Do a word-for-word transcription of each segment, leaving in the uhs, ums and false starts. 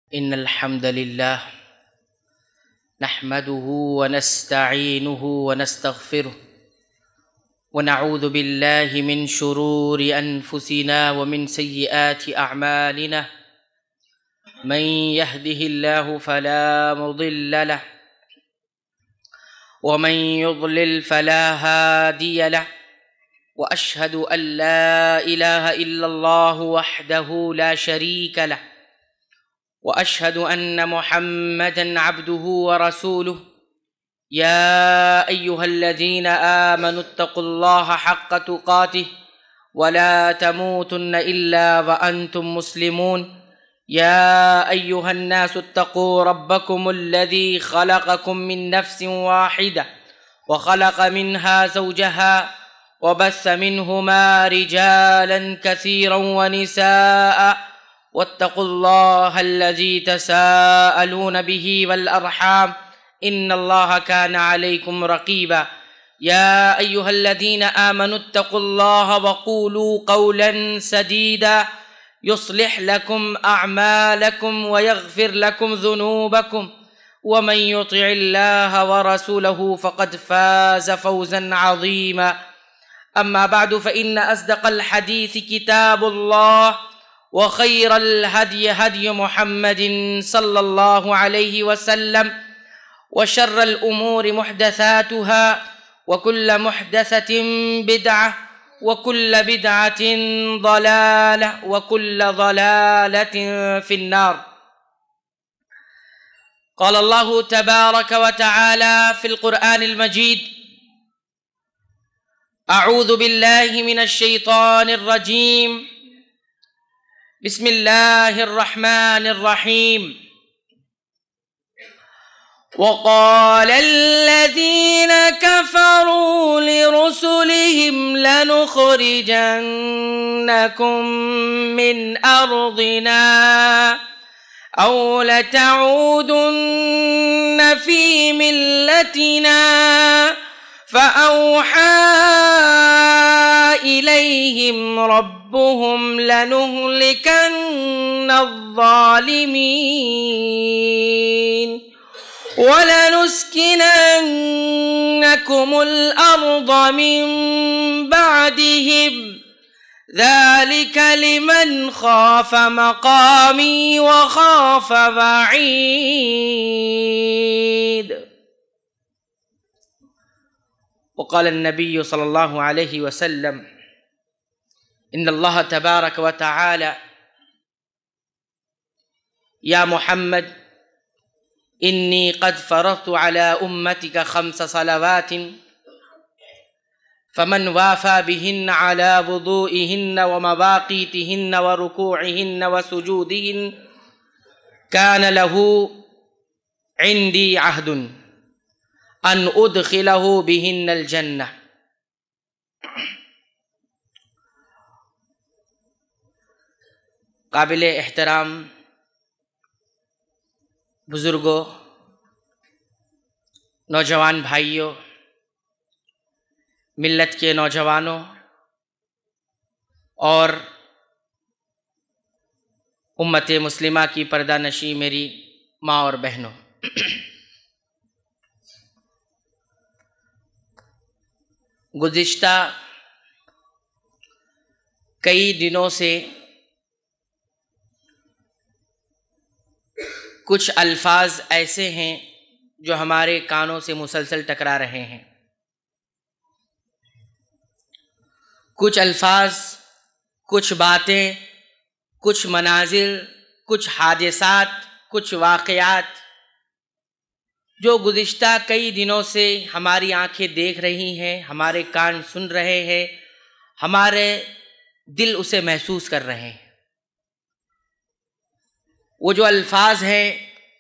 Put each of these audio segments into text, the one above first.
إن الحمد لله نحمده ونستعينه ونستغفره ونعوذ بالله من شرور أنفسنا ومن سيئات أعمالنا من يهده الله فلا مضل له ومن يضلل فلا هادي له وأشهد أن لا إله إلا الله وحده لا شريك له وأشهد أن محمدًا عبده ورسوله يا أيها الذين آمنوا اتقوا الله حق تقاته ولا تموتن إلا وأنتم مسلمون يا أيها الناس اتقوا ربكم الذي خلقكم من نفس واحدة وخلق منها زوجها وبث منهما رجالا كثيرا ونساء واتقوا الله الذي تساءلون به والأرحام إن الله كان عليكم رقيبا يا أيها الذين آمنوا اتقوا الله وقولوا قولا سديدا يصلح لكم أعمالكم ويغفر لكم ذنوبكم ومن يطع الله ورسوله فقد فاز فوزا عظيما أما بعد فإن أصدق الحديث كتاب الله وخير الهدي هدي محمد صلى الله عليه وسلم وشر الأمور محدثاتها وكل محدثة بدعة وكل بدعة ضلالة وكل ضلالة في النار. قال الله تبارك وتعالى في القرآن المجيد: أعوذ بالله من الشيطان الرجيم بسم الله الرحمن الرحيم وقال الذين كفروا لرسلهم لنخرجنكم من أرضنا أو لتعودن في ملتنا فأوحى إليهم ربهم لنهلكن الظالمين ولنسكننكم الأرض من بعدهم ذلك لمن خاف مقامي وخاف وعيد. وقال النبي صلى الله عليه وسلم: إن الله تبارك وتعالى يا محمد إني قد فرضت على أمتك خمس صلوات فمن وافى بهن على وضوئهن ومواقيتهن وركوعهن وسجودهن كان له عندي عهد ان ادخله بهن الجنہ. قابل احترام بزرگوں، نوجوان بھائیوں، ملت کے نوجوانوں اور امت مسلمہ کی پردہ نشی میری ماں اور بہنوں، گزشتہ کئی دنوں سے کچھ الفاظ ایسے ہیں جو ہمارے کانوں سے مسلسل ٹکرا رہے ہیں. کچھ الفاظ، کچھ باتیں، کچھ مناظر، کچھ حادثات، کچھ واقعات جو گزشتہ کئی دنوں سے ہماری آنکھیں دیکھ رہی ہیں، ہمارے کان سن رہے ہیں، ہمارے دل اسے محسوس کر رہے ہیں. وہ جو الفاظ ہیں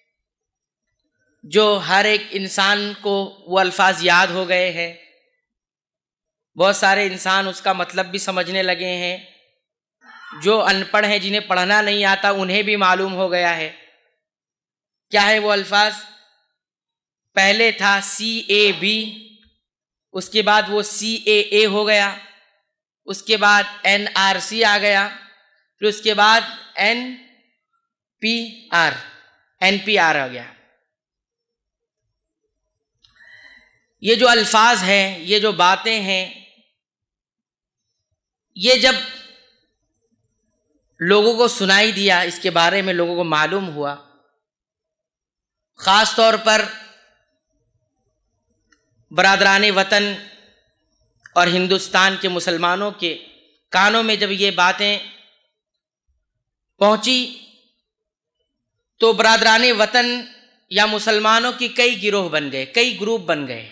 جو ہر ایک انسان کو وہ الفاظ یاد ہو گئے ہیں، بہت سارے انسان اس کا مطلب بھی سمجھنے لگے ہیں، جو ان پڑھ ہیں جنہیں پڑھنا نہیں آتا انہیں بھی معلوم ہو گیا ہے. کیا ہے وہ الفاظ؟ پہلے تھا سی اے بی، اس کے بعد وہ سی اے اے ہو گیا، اس کے بعد این آر سی آ گیا، پھر اس کے بعد N P R N P R آ گیا. یہ جو الفاظ ہیں، یہ جو باتیں ہیں، یہ جب لوگوں کو سنائی دیا، اس کے بارے میں لوگوں کو معلوم ہوا، خاص طور پر برادران وطن اور ہندوستان کے مسلمانوں کے کانوں میں جب یہ باتیں پہنچی تو برادران وطن یا مسلمانوں کی کئی گروہ بن گئے، کئی گروپ بن گئے.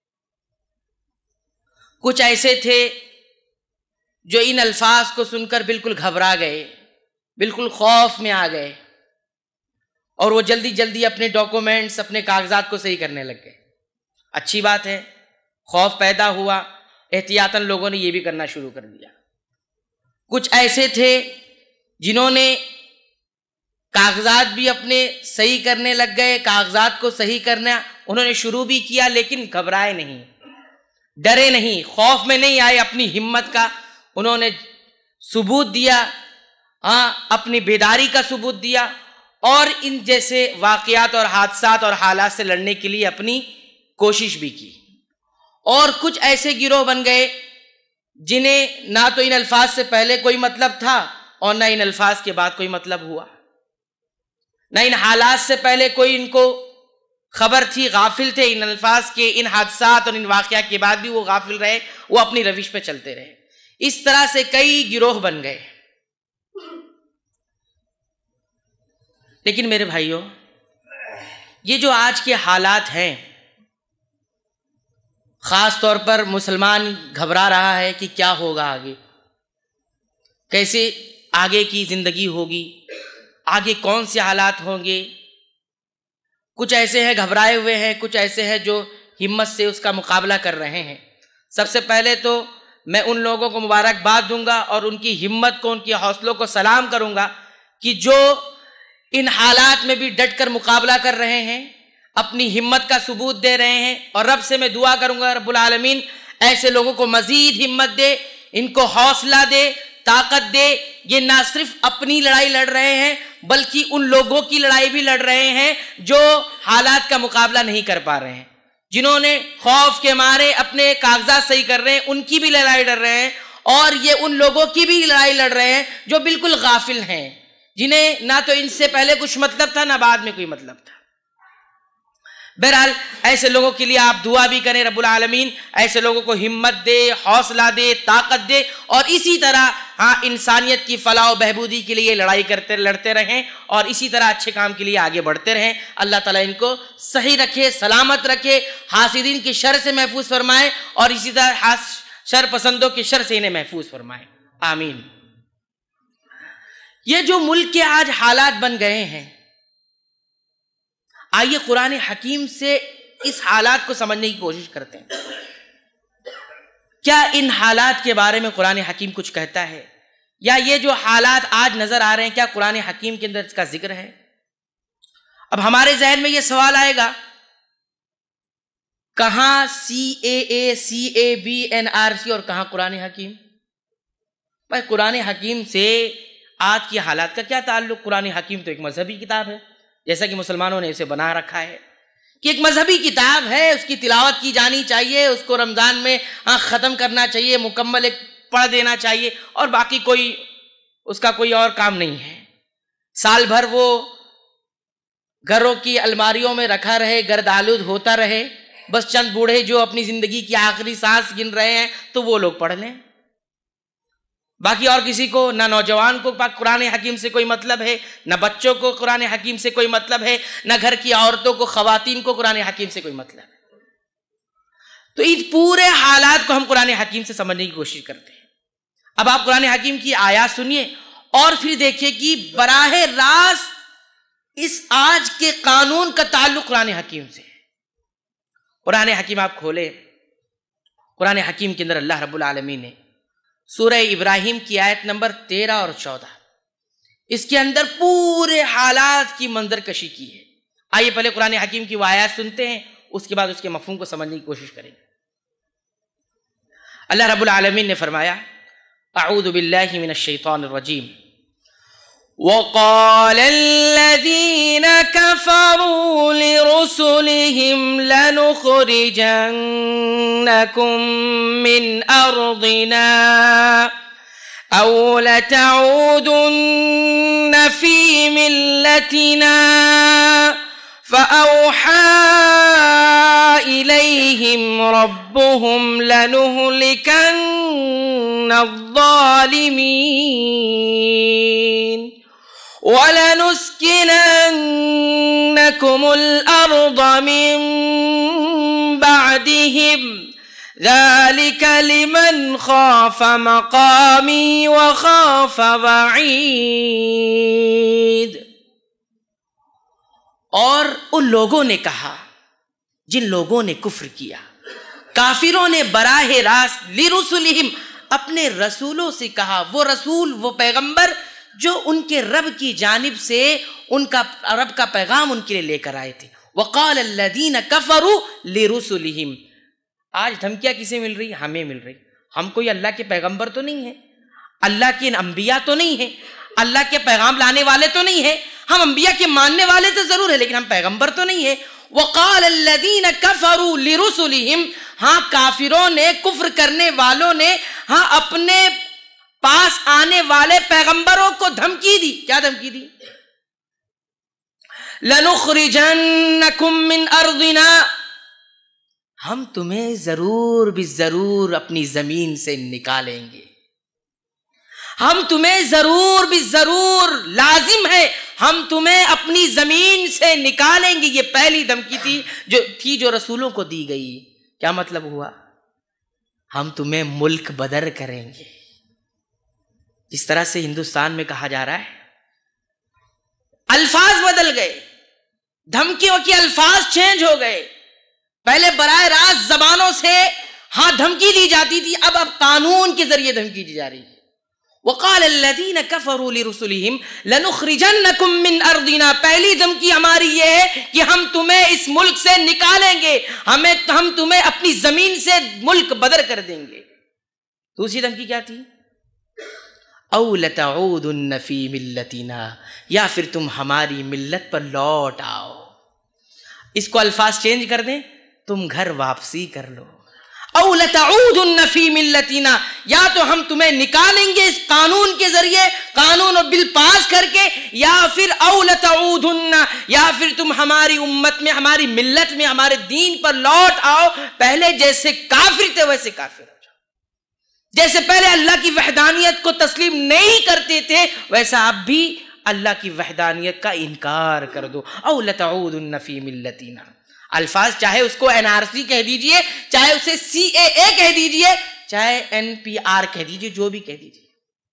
کچھ ایسے تھے جو ان الفاظ کو سن کر بالکل گھبرا گئے، بالکل خوف میں آ گئے، اور وہ جلدی جلدی اپنے ڈاکومنٹس، اپنے کاغذات کو صحیح کرنے لگ گئے. اچھی بات ہے، خوف پیدا ہوا، احتیاطاً لوگوں نے یہ بھی کرنا شروع کر دیا. کچھ ایسے تھے جنہوں نے کاغذات بھی اپنے صحیح کرنے لگ گئے، کاغذات کو صحیح کرنا انہوں نے شروع بھی کیا، لیکن گھبرائے نہیں، ڈرے نہیں، خوف میں نہیں آئے. اپنی ہمت کا انہوں نے ثبوت دیا، ہاں اپنی بیداری کا ثبوت دیا، اور ان جیسے واقعات اور حادثات اور حالات سے لڑنے کے لیے اپنی کوشش بھی کی. اور کچھ ایسے گروہ بن گئے جنہیں نہ تو ان الفاظ سے پہلے کوئی مطلب تھا اور نہ ان الفاظ کے بعد کوئی مطلب ہوا، نہ ان حالات سے پہلے کوئی ان کو خبر تھی، غافل تھے ان الفاظ کے، ان حادثات اور ان واقعات کے بعد بھی وہ غافل رہے، وہ اپنی روش پہ چلتے رہے. اس طرح سے کئی گروہ بن گئے. لیکن میرے بھائیوں، یہ جو آج کے حالات ہیں، خاص طور پر مسلمان گھبرا رہا ہے کہ کیا ہوگا آگے، کیسے آگے کی زندگی ہوگی، آگے کون سے حالات ہوں گے. کچھ ایسے ہیں گھبرائے ہوئے ہیں، کچھ ایسے ہیں جو ہمت سے اس کا مقابلہ کر رہے ہیں. سب سے پہلے تو میں ان لوگوں کو مبارکباد دوں گا اور ان کی ہمت کو، ان کی حوصلوں کو سلام کروں گا کہ جو ان حالات میں بھی ڈٹ کر مقابلہ کر رہے ہیں، اپنی ہمت کا ثبوت دے رہے ہیں. اور رب سے میں دعا کروں گا رب العالمین ایسے لوگوں کو مزید ہمت دے، ان کو حوصلہ دے، طاقت دے. یہ نہ صرف اپنی لڑائی لڑ رہے ہیں بلکہ ان لوگوں کی لڑائی بھی لڑ رہے ہیں جو حالات کا مقابلہ نہیں کر پا رہے ہیں، جنہوں نے خوف کے مارے اپنے کاغذات صحیح کر رہے ہیں، ان کی بھی لڑائی لڑ رہے ہیں. اور یہ ان لوگوں کی بھی لڑائی لڑ رہے ہیں جو بالکل غافل ہیں، جنہیں نہ تو ان سے پہلے کچھ مطلب تھا نہ بعد میں کوئی مطلب تھا. بہرحال ایسے لوگوں کے لیے آپ دعا بھی کریں، رب العالمین ایسے لوگوں کو ہمت دے، حوصلہ دے، طاقت دے، اور اسی طرح ہاں انسانیت کی فلاح و بہبودی کے لیے لڑائی کرتے لڑتے رہیں اور اسی طرح اچھے کام کے لیے آگے بڑھتے رہیں. اللہ تعالیٰ ان کو صحیح رکھے، سلامت رکھے، حاسدین کی شر سے محفوظ فرمائے اور اسی طرح شر پسندوں کی شر سے انہیں محفوظ فرمائے. آمین. یہ جو ملک کے آج حالات بن گئے ہیں، آئیے قرآن حکیم سے اس حالات کو سمجھنے کی کوشش کرتے ہیں. کیا ان حالات کے بارے میں قرآن حکیم کچھ کہتا ہے؟ یا یہ جو حالات آج نظر آ رہے ہیں کیا قرآن حکیم کے اندر اس کا ذکر ہے؟ اب ہمارے ذہن میں یہ سوال آئے گا، کہاں C A A, C A B, N R C اور کہاں قرآن حکیم؟ بھائی قرآن حکیم سے آج کی حالات کا کیا تعلق؟ قرآن حکیم تو ایک مذہبی کتاب ہے، جیسا کہ مسلمانوں نے اسے بنا رکھا ہے کہ ایک مذہبی کتاب ہے، اس کی تلاوت کی جانی چاہیے، اس کو رمضان میں ختم کرنا چاہیے، مکمل ایک پڑھ دینا چاہیے، اور باقی کوئی اس کا کوئی اور کام نہیں ہے. سال بھر وہ گھروں کی الماریوں میں رکھا رہے، گرد آلود ہوتا رہے، بس چند بوڑھے جو اپنی زندگی کی آخری سانس گن رہے ہیں تو وہ لوگ پڑھ لیں، باقی اور کسی کو، نہ نوجوان کو قرآن حکیم سے کوئی مطلب ہے، نہ بچوں کو قرآن حکیم سے کوئی مطلب ہے، نہ گھر کی عورتوں کو، خواتین کو قرآن حکیم سے کوئی مطلب ہے. تو ان پورے حالات کو ہم قرآن حکیم سے سمجھنے کی کوشش کرتے ہیں. اب آپ قرآن حکیم کی آیات سنیے اور پھر دیکھیے کہ براہ راست اس آج کے قانون کا تعلق قرآن حکیم سے ہے. قرآن حکیم آپ کھولے، قرآن حکیم کے اندر اللہ رب العالمین نے سورہ ابراہیم کی آیت نمبر تیرہ اور چودہ، اس کے اندر پورے حالات کی منظر کشی کی ہے. آئیے پہلے قرآن حکیم کی وہ آیات سنتے ہیں، اس کے بعد اس کے مفہوم کو سمجھنے کی کوشش کریں گے. اللہ رب العالمین نے فرمایا، اعوذ باللہ من الشیطان الرجیم، وقال الذين كفروا لرسلهم لنخرجنكم من أرضنا أو لتعودن في ملتنا فأوحى إليهم ربهم لنهلكن الظالمين وَلَنُسْكِنَنَّكُمُ الْأَرْضَ مِنْ بَعْدِهِمْ ذَلِكَ لِمَنْ خَافَ مَقَامِي وَخَافَ وَعِيدِ۔ اور ان لوگوں نے کہا جن لوگوں نے کفر کیا، کافروں نے براہ راست لِرُسُلِهِمْ اپنے رسولوں سے کہا، وہ رسول وہ پیغمبر جو ان کے رب کی جانب سے ان کا رب کا پیغام ان کے لیے لے کر آئے تھے۔ وقال الذین کفروا لرسلہم، آج دھمکیاں کسے مل رہی؟ ہمیں مل رہی۔ ہم کوئی اللہ کے پیغمبر تو نہیں ہیں، اللہ کے انبیاء تو نہیں ہیں، اللہ کے پیغام لانے والے تو نہیں ہیں، ہم انبیاء کے ماننے والے تو ضرور ہیں لیکن ہم پیغمبر تو نہیں ہیں۔ وقال الذین کفروا لرسلہم، ہاں کافروں نے، کفر کرنے والوں نے ہاں اپنے پاس آنے والے پیغمبروں کو دھمکی دی۔ کیا دھمکی دی؟ لَنُخْرِجَنَّكُمْ مِنْ أَرْضِنَا، ہم تمہیں ضرور بھی ضرور اپنی زمین سے نکالیں گے، ہم تمہیں ضرور بھی ضرور لازم ہے ہم تمہیں اپنی زمین سے نکالیں گے۔ یہ پہلی دھمکی تھی جو تھی جو رسولوں کو دی گئی۔ کیا مطلب ہوا؟ ہم تمہیں ملک بدر کریں گے، جس طرح سے ہندوستان میں کہا جا رہا ہے۔ الفاظ بدل گئے، دھمکیوں کے الفاظ چینج ہو گئے۔ پہلے براہ راست زبانوں سے ہاں دھمکی دی جاتی تھی، اب اب قانون کے ذریعے دھمکی دی جا رہی ہے۔ وقال الذین کفروا لرسلہم لنخرجنکم من ارضنا، پہلی دھمکی ہماری یہ ہے کہ ہم تمہیں اس ملک سے نکالیں گے، ہمیں ہم تمہیں اپنی زمین سے ملک بدر کر دیں گے۔ دوسری دھمکی کیا تھی؟ او لتعودن فی ملتنا، یا پھر تم ہماری ملت پر لوٹ آؤ۔ اس کو الفاظ چینج کر دیں، تم گھر واپسی کر لو۔ او لتعودن فی ملتنا، یا تو ہم تمہیں نکالیں گے اس قانون کے ذریعے، قانون اور بل پاس کر کے، یا پھر او لتعودن، یا پھر تم ہماری امت میں، ہماری ملت میں، ہمارے دین پر لوٹ آؤ، پہلے جیسے کافر تھے ویسے کافر ہو جاؤ، جیسے پہلے اللہ کی وحدانیت کو تسلیم نہیں کرتے تھے ویسا اب بھی اللہ کی وحدانیت کا انکار کر دو۔ او لتعودن فی ملتنا، الفاظ چاہے اس کو این آر سی کہہ دیجئے، چاہے اسے سی اے اے کہہ دیجئے، چاہے این پی آر کہہ دیجئے، جو بھی کہہ دیجئے۔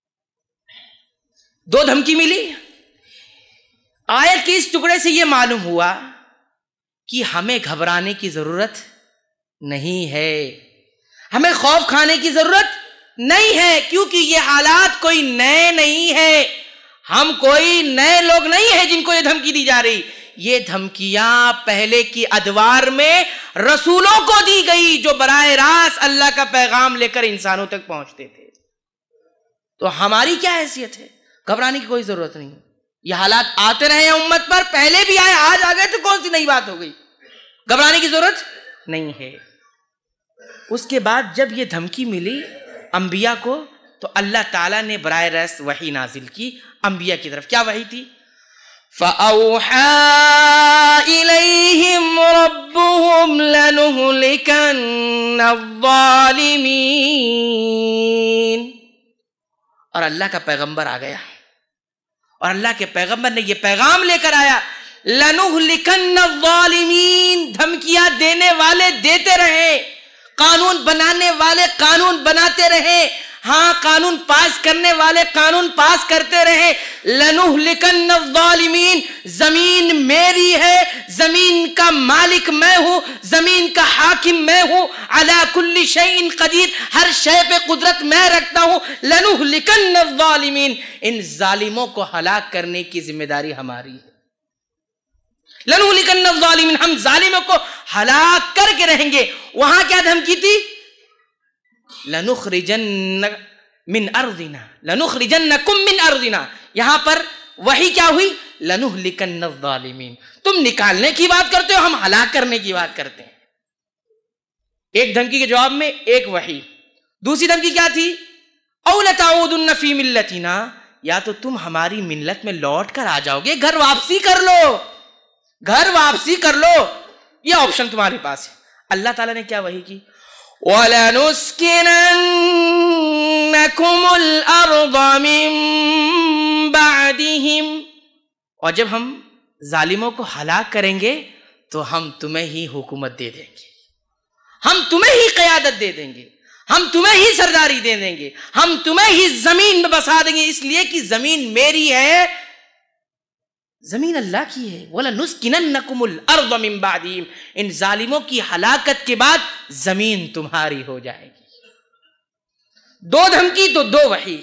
دو دھمکی ملی۔ آیت کے اس ٹکڑے سے یہ معلوم ہوا کہ ہمیں گھبرانے کی ضرورت نہیں ہے، ہمیں خوف کھانے کی ضرورت نہیں ہے، کیونکہ یہ حالات کوئی نئے نہیں ہے، ہم کوئی نئے لوگ نہیں ہیں جن کو یہ دھمکی دی جا رہی۔ یہ دھمکیاں پہلے کی ادوار میں رسولوں کو دی گئی جو براہ راست اللہ کا پیغام لے کر انسانوں تک پہنچتے تھے۔ تو ہماری کیا حیثیت ہے؟ گھبرانے کی کوئی ضرورت نہیں۔ یہ حالات آتے رہے ہیں امت پر، پہلے بھی آئے، آج آ گئے تو کون سی نئی بات ہو گئی؟ گھبرانے کی ضرورت نہیں ہے۔ اس کے بعد جب یہ دھمکی ملی انبیاء کو تو اللہ تعالیٰ نے براہ راست وحی نازل کی انبیاء کی طرف۔ کیا وحی تھی؟ فَأَوْحَى إِلَيْهِمْ رَبُّهُمْ لَنُهْلِكَنَّ الظَّالِمِينَ، اور اللہ کا پیغمبر آ گیا اور اللہ کے پیغمبر نے یہ پیغام لے کر آیا، لَنُهْلِكَنَّ الظَّالِمِينَ، دھمکیاں دینے والے دیتے رہے، قانون بنانے والے قانون بناتے رہے، ہاں قانون پاس کرنے والے قانون پاس کرتے رہے۔ لَنُهْلِكَنَّ الظَّالِمِينَ، زمین میری ہے، زمین کا مالک میں ہوں، زمین کا حاکم میں ہوں، عَلَى كُلِّ شَيْءٍ قدیر، ہر شے پہ قدرت میں رکھتا ہوں۔ لَنُهْلِكَنَّ الظَّالِمِينَ، ان ظالموں کو ہلاک کرنے کی ذمہ داری ہماری ہے۔ لَنُهْلِكَنَّ الظَّالِمِينَ، ہم ظالموں کو ہلاک کر کے رہیں گے۔ وہاں کیا دھمکی تھی؟ لَنُخْرِجَنَّ مِنْ أَرْضِنَا، لَنُخْرِجَنَّكُمْ مِنْ أَرْضِنَا، یہاں پر وحی کیا ہوئی؟ لَنُهْلِكَنَّ الظَّالِمِينَ. تم نکالنے کی بات کرتے ہو، ہم ہلاک کرنے کی بات کرتے ہیں. ایک دھمکی کے جواب میں ایک وحی. دوسری دھمکی کیا تھی؟ اَوْ لَتَعُودُنَّ فِي مِلَّتِنَا، یا تو تم ہماری ملت میں لوٹ کر آ جاؤ گے، گھر واپسی کر لو، گھر واپسی کر لو. یہ آپشن تمہارے پاس ہے. اللہ تعالیٰ نے کیا وحی کی؟ وَلَنُسْكِنَنَّكُمُ الْأَرْضَ مِن بَعْدِهِمْ، اور جب ہم ظالموں کو ہلاک کریں گے تو ہم تمہیں ہی حکومت دے دیں گے، ہم تمہیں ہی قیادت دے دیں گے، ہم تمہیں ہی سرداری دے دیں گے، ہم تمہیں ہی زمین میں بسا دیں گے، اس لیے کہ زمین میری ہے، زمین اللہ کی ہے. وَلَنُسْكِنَنَّكُمُ الْأَرْضَ مِن بَعْدِهِمْ، ان ظالموں کی ہلاکت کے بعد زمین تمہاری ہو جائے گی. دو دھمکی تو دو وحی.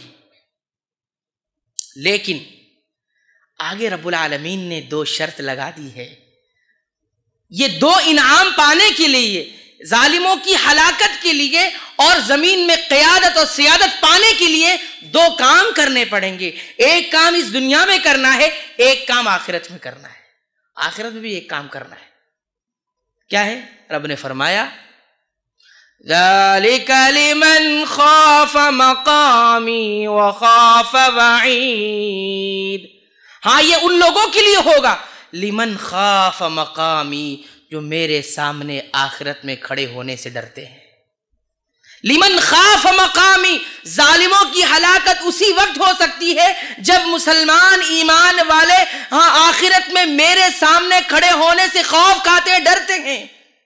لیکن آگے رب العالمین نے دو شرط لگا دی ہے. یہ دو انعام پانے کے لیے، ظالموں کی ہلاکت کے لیے اور زمین میں قیادت اور سیادت پانے کے لیے دو کام کرنے پڑیں گے. ایک کام اس دنیا میں کرنا ہے، ایک کام آخرت میں کرنا ہے. آخرت میں بھی ایک کام کرنا ہے. کیا ہے؟ رب نے فرمایا ذَلِكَ لِمَنْ خَافَ مَقَامِي وَخَافَ وَعِيدِ. ہاں یہ ان لوگوں کے لیے ہوگا لمن خاف مقامی، جو میرے سامنے آخرت میں کھڑے ہونے سے ڈرتے ہیں. لمن خاف مقامی، ظالموں کی ہلاکت اسی وقت ہو سکتی ہے جب مسلمان ایمان والے ہاں آخرت میں میرے سامنے کھڑے ہونے سے خوف کھاتے ڈرتے ہیں.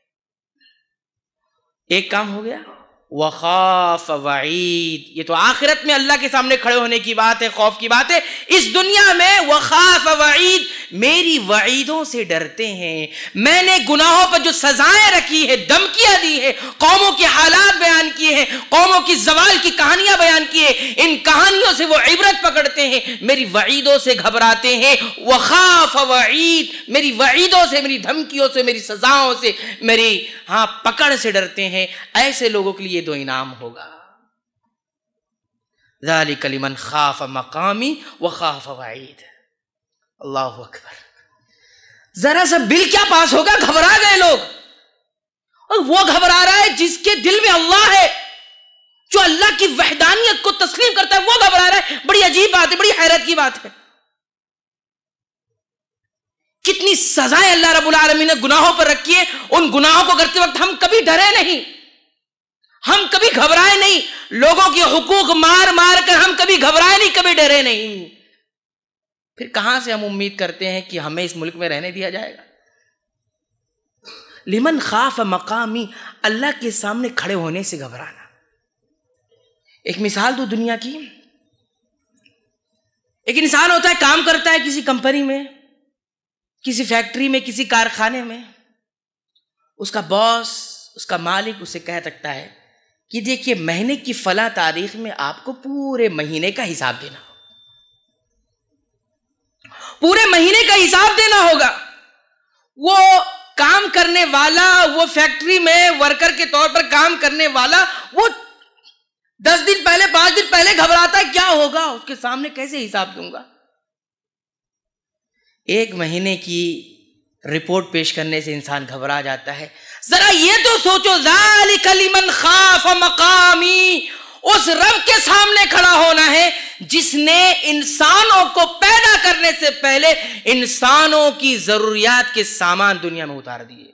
ایک کام ہو گیا. وخاف وعید، یہ تو آخرت میں اللہ کے سامنے کھڑے ہونے کی بات ہے، خوف کی بات ہے. اس دنیا میں وخاف وعید، میری وعیدوں سے ڈرتے ہیں. میں نے گناہوں پر جو سزائیں رکھی ہے، دھمکیاں دی ہے، قوموں کے حالات بیان کیے ہیں، قوموں کی زوال کی کہانیاں بیان کی ہیں، ان کہانیوں سے وہ عبرت پکڑتے ہیں، میری وعیدوں سے گھبراتے ہیں. وخاف وعید، میری وعیدوں سے، میری دھمکیوں سے، میری سزاؤں سے، میری ہاں پکڑ سے ڈرتے ہیں. ایسے لوگوں کے لیے دو انعام ہوگا. ذَلِكَ لِمَنْ خَافَ مَقَامِي وَخَافَ وَعِيدِ. اللہ اکبر. ذرا سا بل کیا پاس ہوگا، گھبرا گئے لوگ. اور وہ گھبرا رہا ہے جس کے دل میں اللہ ہے، جو اللہ کی وحدانیت کو تسلیم کرتا ہے، وہ گھبرا رہا ہے. بڑی عجیب بات ہے، بڑی حیرت کی بات ہے. کتنی سزائیں اللہ رب العالمین نے گناہوں پر رکھی ہے. ان گناہوں کو کرتے وقت ہم کبھی ڈرے نہیں، ہم کبھی گھبرائے نہیں. لوگوں کے حقوق مار مار کر ہم کبھی گھبرائے نہیں، کبھی ڈرے نہیں. پھر کہاں سے ہم امید کرتے ہیں کہ ہمیں اس ملک میں رہنے دیا جائے گا؟ لمن خاف مقامی، اللہ کے سامنے کھڑے ہونے سے گھبرانا. ایک مثال دو دنیا کی. ایک انسان ہوتا ہے، کام کرتا ہے کسی کمپنی میں، کسی فیکٹری میں، کسی کارخانے میں. اس کا باس، اس کا مالک اسے کہہ سکتا ہے کہ دیکھیے مہینے کی فلاں تاریخ میں آپ کو پورے مہینے کا حساب دینا ہوگا، پورے مہینے کا حساب دینا ہوگا. وہ کام کرنے والا، وہ فیکٹری میں ورکر کے طور پر کام کرنے والا، وہ دس دن پہلے، پانچ دن پہلے گھبراتا ہے کیا ہوگا، اس کے سامنے کیسے حساب دوں گا. ایک مہینے کی رپورٹ پیش کرنے سے انسان گھبرا جاتا ہے. ذرا یہ تو سوچو، ذالک لمن خاف مقامی، اس رب کے سامنے کھڑا ہونا ہے جس نے انسانوں کو پیدا کرنے سے پہلے انسانوں کی ضروریات کے سامان دنیا میں اتار دیے.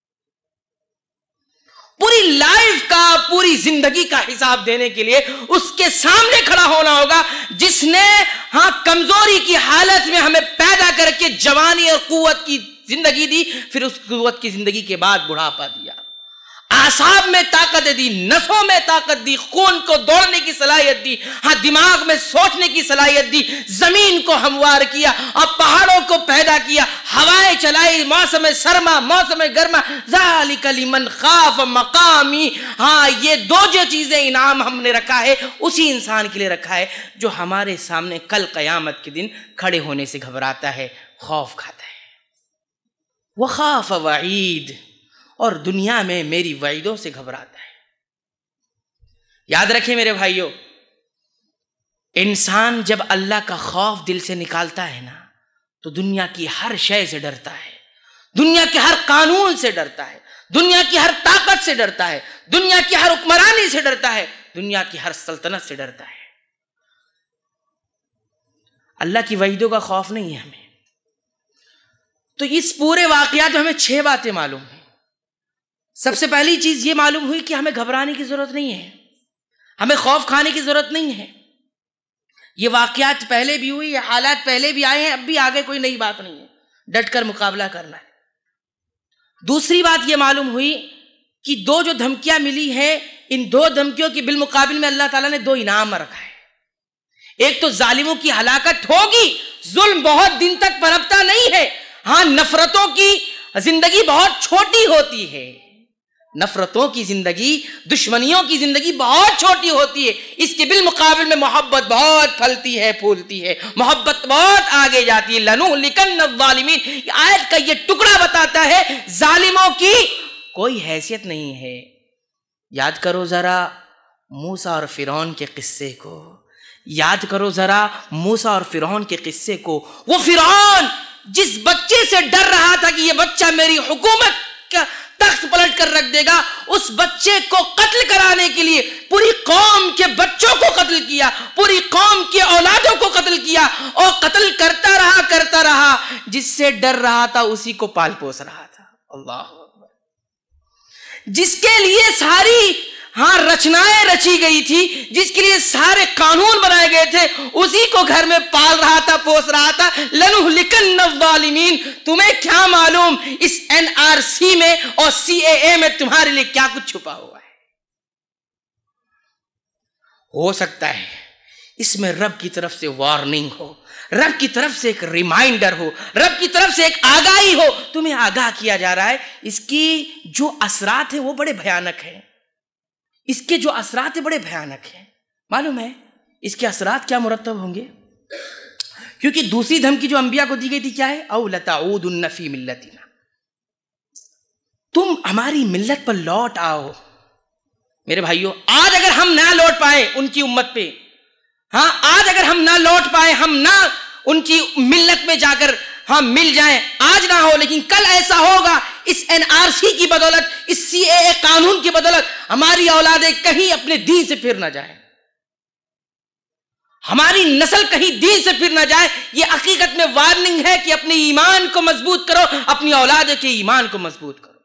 پوری لائف کا، پوری زندگی کا حساب دینے کے لیے اس کے سامنے کھڑا ہونا ہوگا جس نے ہاں کمزوری کی حالت میں ہمیں پیدا کر کے جوانی اور قوت کی زندگی دی، پھر اس قوت کی زندگی کے بعد بڑھاپا دیا، اعصاب میں طاقت دی، نسوں میں طاقت دی، خون کو دوڑنے کی صلاحیت دی، ہاں دماغ میں سوچنے کی صلاحیت دی، زمین کو ہموار کیا اور پہاڑوں کو پیدا کیا، ہوائیں چلائی، موسم سرما، موسم گرما. ذالک لمن خاف مقامی. ہاں یہ دو جو چیزیں انعام ہم نے رکھا ہے اسی انسان کے لیے رکھا ہے جو ہمارے سامنے کل قیامت کے دن کھڑے ہونے سے گھبراتا ہے، خوف کھاتا ہے. وخاف وعید، اور دنیا میں میری وعیدوں سے گھبراتا ہے. یاد رکھیں میرے بھائیوں، انسان جب اللہ کا خوف دل سے نکالتا ہے نا تو دنیا کی ہر شے سے ڈرتا ہے، دنیا کے ہر قانون سے ڈرتا ہے، دنیا کی ہر طاقت سے ڈرتا ہے، دنیا کی ہر حکمرانی سے ڈرتا ہے، دنیا کی ہر سلطنت سے ڈرتا ہے۔ اللہ کی وعیدوں کا خوف نہیں ہے ہمیں۔ تو اس پورے واقعات میں ہمیں چھ باتیں معلوم ہیں۔ سب سے پہلی چیز یہ معلوم ہوئی کہ ہمیں گھبرانے کی ضرورت نہیں ہے، ہمیں خوف کھانے کی ضرورت نہیں ہے۔ یہ واقعات پہلے بھی ہوئی، یہ حالات پہلے بھی آئے ہیں، اب بھی آگے کوئی نئی بات نہیں ہے، ڈٹ کر مقابلہ کرنا ہے۔ دوسری بات یہ معلوم ہوئی کہ دو جو دھمکیاں ملی ہیں، ان دو دھمکیوں کے بالمقابل میں اللہ تعالیٰ نے دو انعام رکھا ہے۔ ایک تو ظالموں کی ہلاکت ہوگی، ظلم بہت دن تک پنپتا نہیں ہے، ہاں نفرتوں کی زندگی بہت چھوٹی ہوتی ہے، نفرتوں کی زندگی، دشمنیوں کی زندگی بہت چھوٹی ہوتی ہے، اس کے بالمقابل میں محبت بہت پھلتی ہے، پھولتی ہے، محبت بہت آگے جاتی ہے۔ لَنُهْلِكَنَّ الظَّالِمِينَ، یہ آیت کا یہ ٹکڑا بتاتا ہے ظالموں کی کوئی حیثیت نہیں ہے۔ یاد کرو ذرا موسیٰ اور فرعون کے قصے کو، یاد کرو ذرا موسیٰ اور فرعون کے قصے کو۔ وہ فرعون جس بچے سے ڈر رہا تھا کہ یہ بچہ میری حکومت کا تخت پلٹ کر رکھ دے گا، اس بچے کو قتل کرانے کے لیے پوری قوم کے بچوں کو قتل کیا، پوری قوم کے اولادوں کو قتل کیا، اور قتل کرتا رہا کرتا رہا، جس سے ڈر رہا تھا اسی کو پال پوس رہا تھا۔ اللہ اکبر۔ جس کے لیے ساری ہاں رچنائیں رچی گئی تھی، جس کے لیے سارے قانون بنائے گئے تھے، اسی کو گھر میں پال رہا تھا، پوس رہا تھا۔ لَنُهْلِكَنَّ الظَّالِمِينَ، تمہیں کیا معلوم اس این آر سی میں اور سی اے اے میں تمہارے لیے کیا کچھ چھپا ہوا ہے۔ ہو سکتا ہے اس میں رب کی طرف سے وارننگ ہو، رب کی طرف سے ایک ریمائنڈر ہو، رب کی طرف سے ایک آگاہی ہو، تمہیں آگاہ کیا جا رہا ہے۔ اس کی جو اثرات ہیں وہ بڑے بھیانک ہیں، اس کے جو اثرات ہیں بڑے بھیانک ہیں۔ معلوم ہے اس کے اثرات کیا مرتب ہوں گے؟ کیونکہ دوسری دھمکی جو انبیاء کو دی گئی تھی کیا ہے؟ او لتعودن فی ملتنا، تم ہماری ملت پر لوٹ آؤ۔ میرے بھائیوں، آج اگر ہم نہ لوٹ پائے ان کی امت پہ، ہاں آج اگر ہم نہ لوٹ پائے، ہم نہ ان کی ملت میں جا کر ہم مل جائیں، آج نہ ہو لیکن کل ایسا ہوگا، اس این آر سی کی بدولت، اس سی اے اے قانون کی بدولت ہماری اولادیں کہیں اپنے دین سے پھر نہ جائیں، ہماری نسل کہیں دین سے پھر نہ جائے۔ یہ حقیقت میں وارننگ ہے کہ اپنے ایمان کو مضبوط کرو، اپنی اولاد کے ایمان کو مضبوط کرو۔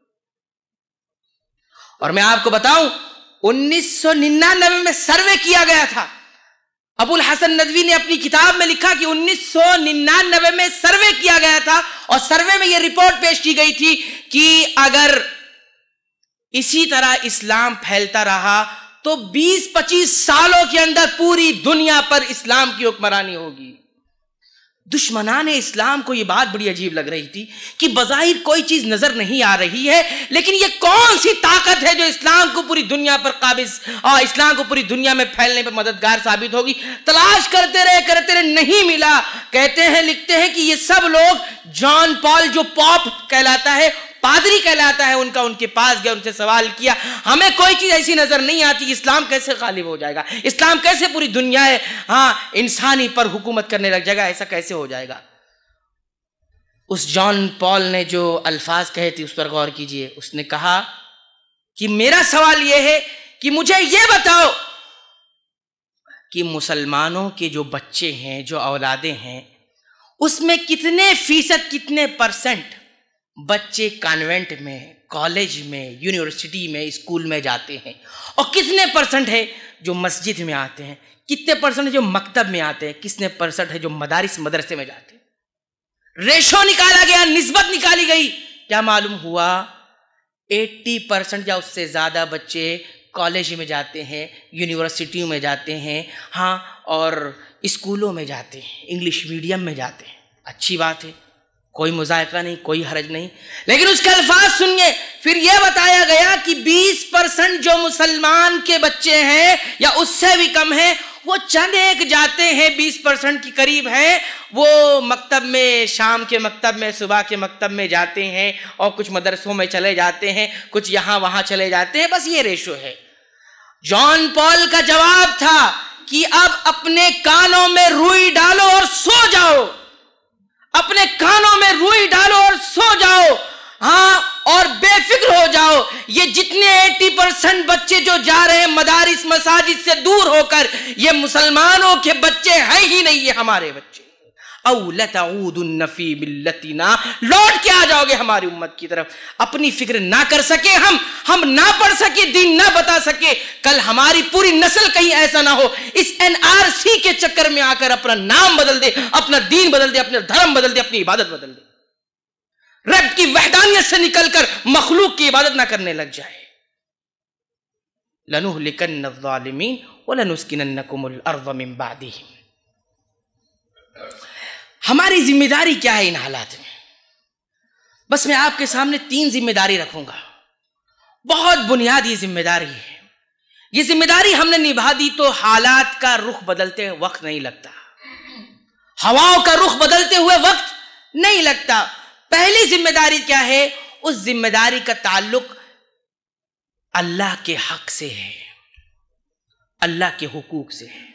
اور میں آپ کو بتاؤں، انیس سو ننانوے میں سروے کیا گیا تھا، ابو الحسن ندوی نے اپنی کتاب میں لکھا کہ انیس سو ننانوے میں سروے کیا گیا تھا، اور سروے میں یہ رپورٹ پیش کی گئی تھی کہ اگر اسی طرح اسلام پھیلتا رہا تو بیس پچیس سالوں کے اندر پوری دنیا پر اسلام کی حکمرانی ہوگی۔ دشمنان اسلام کو یہ بات بڑی عجیب لگ رہی تھی کہ بظاہر کوئی چیز نظر نہیں آ رہی ہے، لیکن یہ کون سی طاقت ہے جو اسلام کو پوری دنیا پر قابض اور اسلام کو پوری دنیا میں پھیلنے پر مددگار ثابت ہوگی؟ تلاش کرتے رہے کرتے رہے نہیں ملا۔ کہتے ہیں، لکھتے ہیں کہ یہ سب لوگ جان پال جو پاپ کہلاتا ہے، پادری کہلاتا ہے، ان کا ان کے پاس گیا، ان سے سوال کیا، ہمیں کوئی چیز ایسی نظر نہیں آتی کہ اسلام کیسے غالب ہو جائے گا، اسلام کیسے پوری دنیا ہے ہاں انسانی پر حکومت کرنے لگ جائے گا، ایسا کیسے ہو جائے گا؟ اس جان پال نے جو الفاظ کہے تھے اس پر غور کیجئے۔ اس نے کہا کہ میرا سوال یہ ہے کہ مجھے یہ بتاؤ کہ مسلمانوں کے جو بچے ہیں، جو اولادیں ہیں، اس میں کتنے فیصد، کتنے پرسنٹ بچے کانوینٹ میں، کالج میں، یونیورسٹی میں، اسکول میں جاتے ہیں، اور کتنے پرسنٹ ہے جو مسجد میں آتے ہیں، کتنے پرسنٹ جو مکتب میں آتے ہیں، کتنے پرسنٹ ہے جو مدارس مدرسے میں جاتے ہیں؟ ریشو نکالا گیا، نسبت نکالی گئی، کیا معلوم ہوا؟ ایٹی پرسنٹ یا اس سے زیادہ بچے کالج میں جاتے ہیں، یونیورسٹیوں میں جاتے ہیں، ہاں اور اسکولوں میں جاتے ہیں، انگلش میڈیم میں جاتے ہیں۔ اچھی بات ہے، کوئی مذائقہ نہیں، کوئی حرج نہیں، لیکن اس کے الفاظ سنیے۔ پھر یہ بتایا گیا کہ بیس پرسنٹ جو مسلمان کے بچے ہیں یا اس سے بھی کم ہیں، وہ چند ایک جاتے ہیں، بیس پرسنٹ کے قریب ہیں، وہ مکتب میں، شام کے مکتب میں، صبح کے مکتب میں جاتے ہیں، اور کچھ مدرسوں میں چلے جاتے ہیں، کچھ یہاں وہاں چلے جاتے ہیں، بس یہ ریشو ہے۔ جان پال کا جواب تھا کہ اب اپنے کانوں میں روئی ڈالو اور سو جاؤ، اپنے کانوں میں روئی ڈالو اور سو جاؤ، ہاں، اور بے فکر ہو جاؤ۔ یہ جتنے ایٹی پرسنٹ بچے جو جا رہے ہیں مدارس مساجد سے دور ہو کر، یہ مسلمانوں کے بچے ہیں ہی نہیں، یہ ہمارے بچے۔ او لتعودن فی ملتنا، لوٹ کے آ جاؤ گے ہماری امت کی طرف۔ اپنی فکر نہ کر سکے ہم ہم نہ پڑھ سکے، دین نہ بتا سکے، کل ہماری پوری نسل کہیں ایسا نہ ہو اس این آر سی کے چکر میں آ کر اپنا نام بدل دے، اپنا دین بدل دے، اپنا دھرم بدل دے، اپنی عبادت بدل دے، رب کی وحدانیت سے نکل کر مخلوق کی عبادت نہ کرنے لگ جائے۔ لَنُهْلِكَنَّ الظَّالِمِينَ وَلَنُسْكِنَنَّكُمُ الْأَرْضَ مِنْ بَعْدِهِمْ۔ ہماری ذمہ داری کیا ہے ان حالات میں؟ بس میں آپ کے سامنے تین ذمہ داری رکھوں گا، بہت بنیادی ذمہ داری ہے۔ یہ ذمہ داری ہم نے نبھا دی تو حالات کا رخ بدلتے وقت نہیں لگتا، ہواؤں کا رخ بدلتے ہوئے وقت نہیں لگتا۔ پہلی ذمہ داری کیا ہے؟ اس ذمہ داری کا تعلق اللہ کے حق سے ہے، اللہ کے حقوق سے ہے۔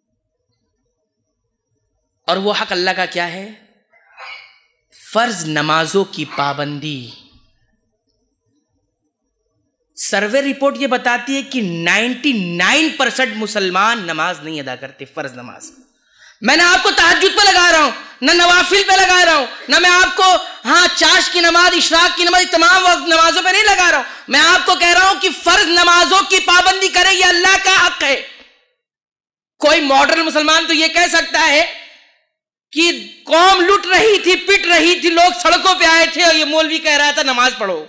اور وہ حق اللہ کا کیا ہے؟ فرض نمازوں کی پابندی۔ سروے رپورٹ یہ بتاتی ہے کہ نائنٹی نائن پرسنٹ مسلمان نماز نہیں ادا کرتے، فرض نماز۔ میں نہ آپ کو تہجد پہ لگا رہا ہوں، نہ نوافل پہ لگا رہا ہوں، نہ میں آپ کو ہاں چاش کی نماز، اشراق کی نماز، تمام وقت نمازوں پہ نہیں لگا رہا ہوں۔ میں آپ کو کہہ رہا ہوں کہ فرض نمازوں کی پابندی کرے، یہ اللہ کا حق ہے۔ کوئی ماڈرن مسلمان تو یہ کہہ سکتا ہے کہ قوم لٹ رہی تھی، پٹ رہی تھی، لوگ سڑکوں پہ آئے تھے اور یہ مولوی کہہ رہا تھا نماز پڑھو۔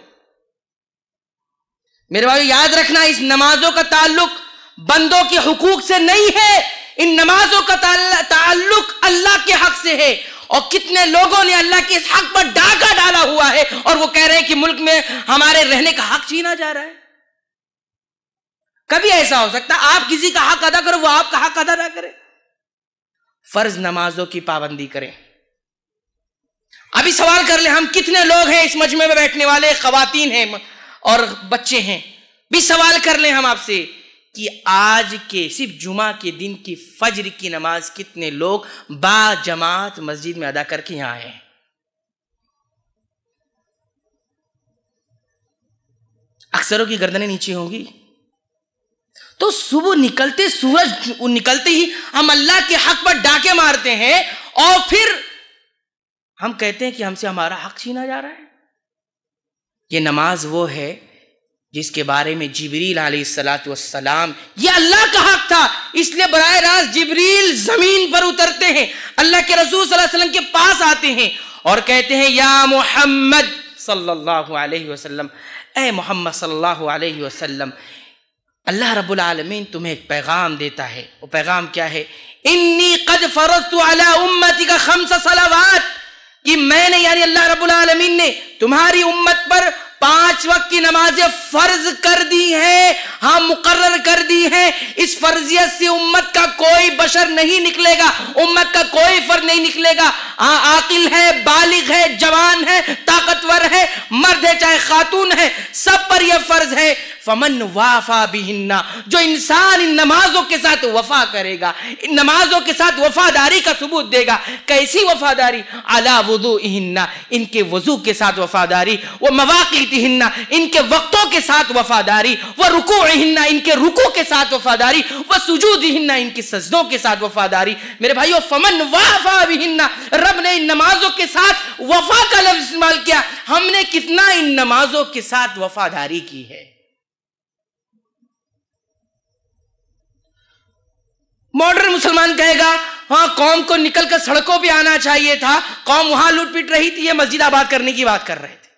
میرے بھائی یاد رکھنا، اس نمازوں کا تعلق بندوں کے حقوق سے نہیں ہے، ان نمازوں کا تعلق اللہ کے حق سے ہے۔ اور کتنے لوگوں نے اللہ کے اس حق پر ڈاکہ ڈالا ہوا ہے اور وہ کہہ رہے ہیں کہ ملک میں ہمارے رہنے کا حق چھینا جا رہا ہے۔ کبھی ایسا ہو سکتا آپ کسی کا حق ادا کرو، وہ آپ کا حق ادا نہ کرے۔ فرض نمازوں کی پابندی کریں۔ ابھی سوال کر لیں، ہم کتنے لوگ ہیں اس مجمع میں بیٹھنے والے، خواتین ہیں اور بچے ہیں، بھی سوال کر لیں ہم آپ سے کہ آج کے صرف جمعہ کے دن کی فجر کی نماز کتنے لوگ با جماعت مسجد میں ادا کر کے یہاں آئے ہیں؟ اکثروں کی گردنیں نیچے ہوں گی۔ تو صبح نکلتے سورج نکلتے ہی ہم اللہ کے حق پر ڈاکے مارتے ہیں اور پھر ہم کہتے ہیں کہ ہم سے ہمارا حق چھینا جا رہا ہے۔ یہ نماز وہ ہے جس کے بارے میں جبریل علیہ الصلاۃ والسلام، یہ اللہ کا حق تھا، اس لیے براہ راست جبریل زمین پر اترتے ہیں، اللہ کے رسول صلی اللہ علیہ وسلم کے پاس آتے ہیں اور کہتے ہیں یا محمد صلی اللہ علیہ وسلم، اے محمد صلی اللہ علیہ وسلم، اللہ رب العالمین تمہیں ایک پیغام دیتا ہے۔ وہ پیغام کیا ہے؟ انی قد فرضت علی امتک خمس صلوات، کہ میں نے یعنی اللہ رب العالمین نے تمہاری امت پر پانچ وقت کی نمازیں فرض کر دی ہیں، ہاں مقرر کر دی ہیں۔ اس فرضیت سے امت کا کوئی بشر نہیں نکلے گا، امت کا کوئی فرد نہیں نکلے گا، ہاں عاقل ہے، بالغ ہے، جوان ہے، طاقتور ہے، مرد ہے چاہے خاتون ہے، سب پر یہ فرض ہے۔ فمن وافا بہن، جو انسان ان نمازوں کے ساتھ وفا کرے گا، ان نمازوں کے ساتھ وفاداری کا ثبوت دے گا۔ کیسی وفاداری؟ علی وضوئہن، ان کے وضو کے ساتھ وفاداری، وہ مواقیتہن، ان کے وقتوں کے ساتھ وفاداری، وہ رکوعہن، ان کے رکوع کے ساتھ وفاداری، وہ سجودہن، ان کے سجدوں کے ساتھ وفاداری۔ میرے بھائیو، فمن وافا بہن، رب نے ان نمازوں کے ساتھ وفا کا لفظ استعمال کیا۔ ہم نے کتنا ان نمازوں کے ساتھ وفاداری کی ہے؟ ماڈرن مسلمان کہے گا ہاں قوم کو نکل کر سڑکوں پہ آنا چاہیے تھا، قوم وہاں لوٹ پٹ رہی تھی، یہ مسجد آباد کرنے کی بات کر رہے تھے۔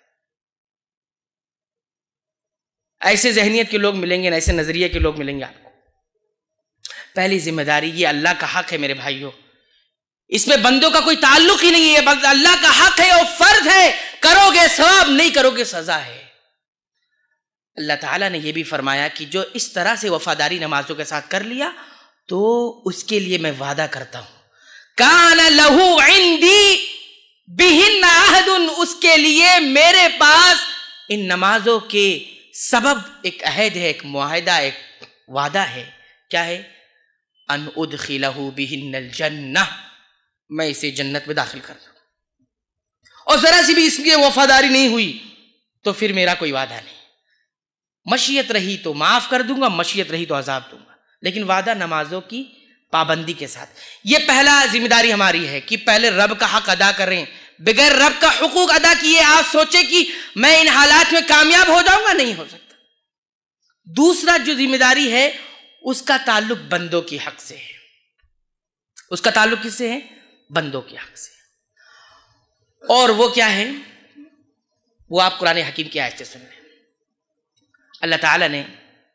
ایسے ذہنیت کے لوگ ملیں گے، ایسے نظریے کے لوگ ملیں گے آپ کو۔ پہلی ذمہ داری، یہ اللہ کا حق ہے میرے بھائیوں، اس میں بندوں کا کوئی تعلق ہی نہیں ہے، اللہ کا حق ہے اور فرض ہے، کرو گے ثواب، نہیں کرو گے سزا ہے۔ اللہ تعالیٰ نے یہ بھی فرمایا کہ جو اس طرح سے وفاداری نمازوں کے ساتھ کر لیا تو اس کے لیے میں وعدہ کرتا ہوں، کان لہو عندی بہن عہد، اس کے لیے میرے پاس ان نمازوں کے سبب ایک عہد ہے، ایک معاہدہ، ایک وعدہ ہے۔ کیا ہے؟ ان ادخلہ بہن الجنہ، میں اسے جنت میں داخل کر دوں، اور ذرا سی بھی اس کی وفاداری نہیں ہوئی تو پھر میرا کوئی وعدہ نہیں، مشیت رہی تو معاف کر دوں گا، مشیت رہی تو عذاب دوں گا، لیکن وعدہ نمازوں کی پابندی کے ساتھ۔ یہ پہلا ذمہ داری ہماری ہے کہ پہلے رب کا حق ادا کریں، بغیر رب کا حقوق ادا کیے آپ سوچیں کہ میں ان حالات میں کامیاب ہو جاؤں گا، نہیں ہو سکتا۔ دوسرا جو ذمہ داری ہے اس کا تعلق بندوں کی حق سے ہے، اس کا تعلق کس سے ہے؟ بندوں کے حق سے، اور وہ کیا ہے؟ وہ آپ قرآن حکیم کی آیت سے سن لیں۔ اللہ تعالیٰ نے